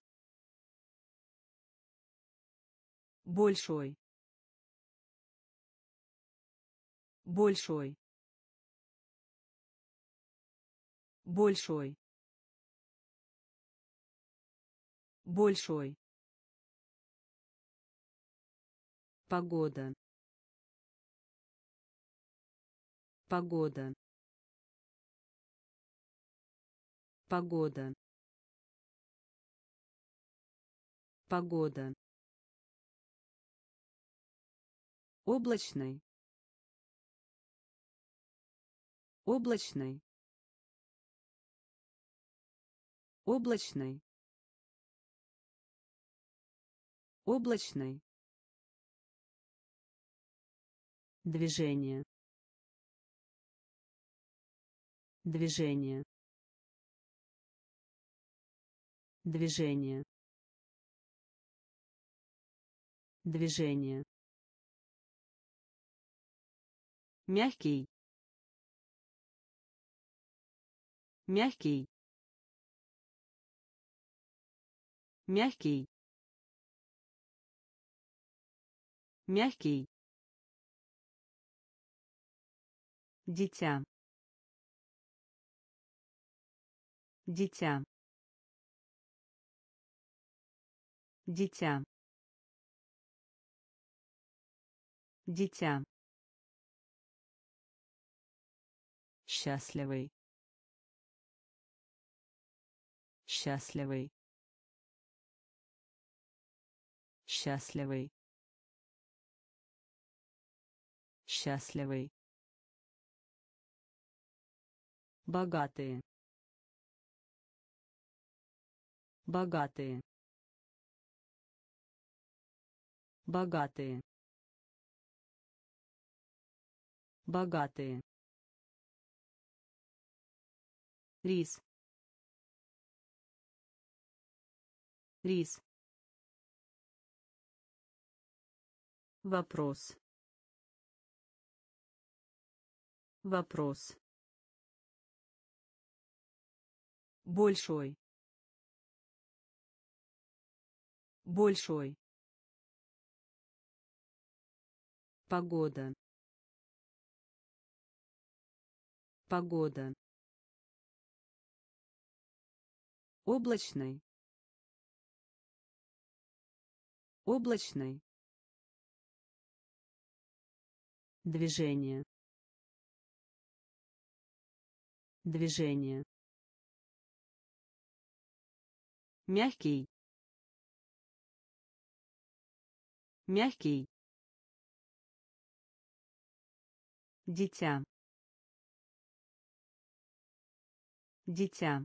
Большой. Большой. Большой. Большой. Погода. Погода. Погода. Погода. Облачный. Облачный. Облачный. Облачный. Движение. Движение. Движение. Движение. Мягкий. Мягкий. Мягкий. Мягкий. Дитя. Дитя. Дитя. Дитя. Счастливый. Счастливый. Счастливый. Счастливый. Богатые. Богатые. Богатые. Богатые. Рис. Рис. Вопрос. Вопрос. Большой. большой, погода, погода, облачный, облачный, движение, движение, мягкий, мягкий, дитя, дитя,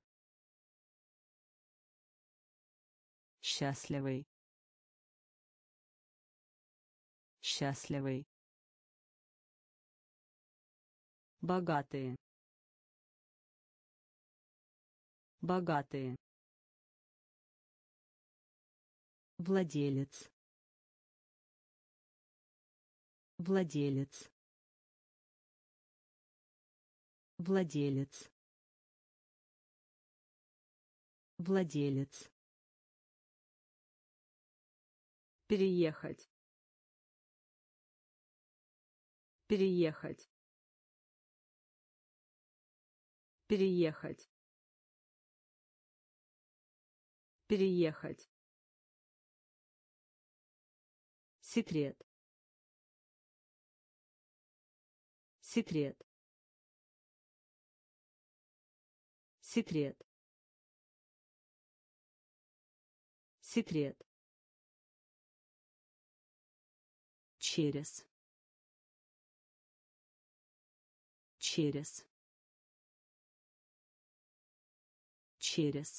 счастливый, счастливый, богатые, богатые, владелец, владелец, владелец, владелец, переехать, переехать, переехать, переехать, секрет, секрет, секрет, секрет, через, через, через,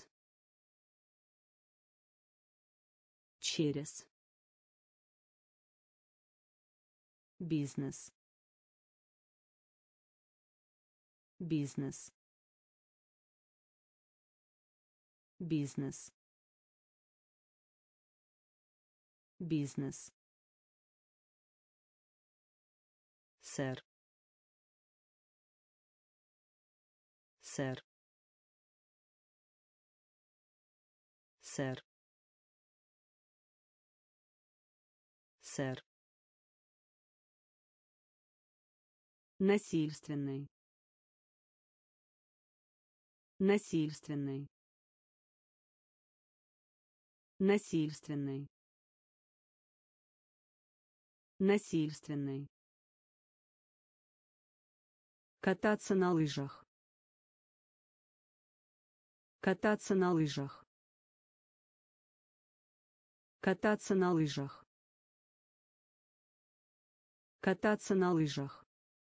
через, бизнес, бизнес, бизнес, бизнес, сэр, сэр, сэр, сэр, насильственный, насильственный, насильственный, насильственный, кататься на лыжах, кататься на лыжах, кататься на лыжах, кататься на лыжах,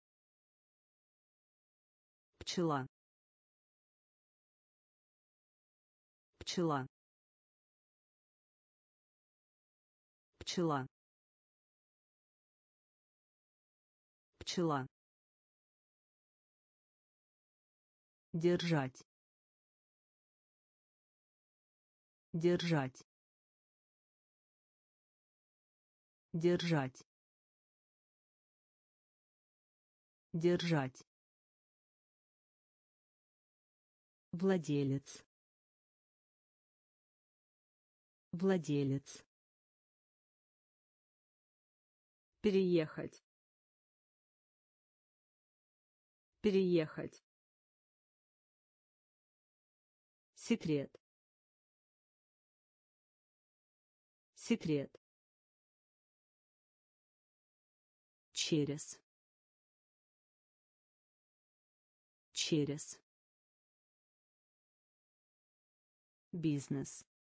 пчела, пчела, пчела, пчела, держать, держать, держать, держать, владелец, владелец, переехать, переехать, секрет, секрет, через, через, бизнес,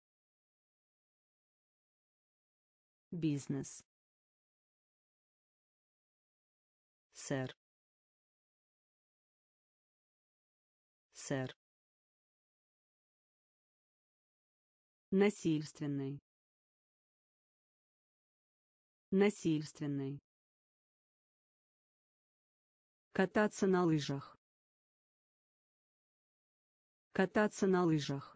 бизнес, сэр, сэр, насильственный, насильственный, кататься на лыжах, кататься на лыжах,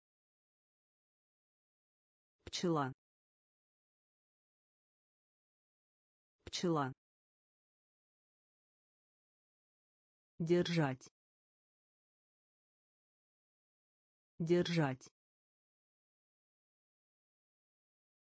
пчела, пчела, держать, держать,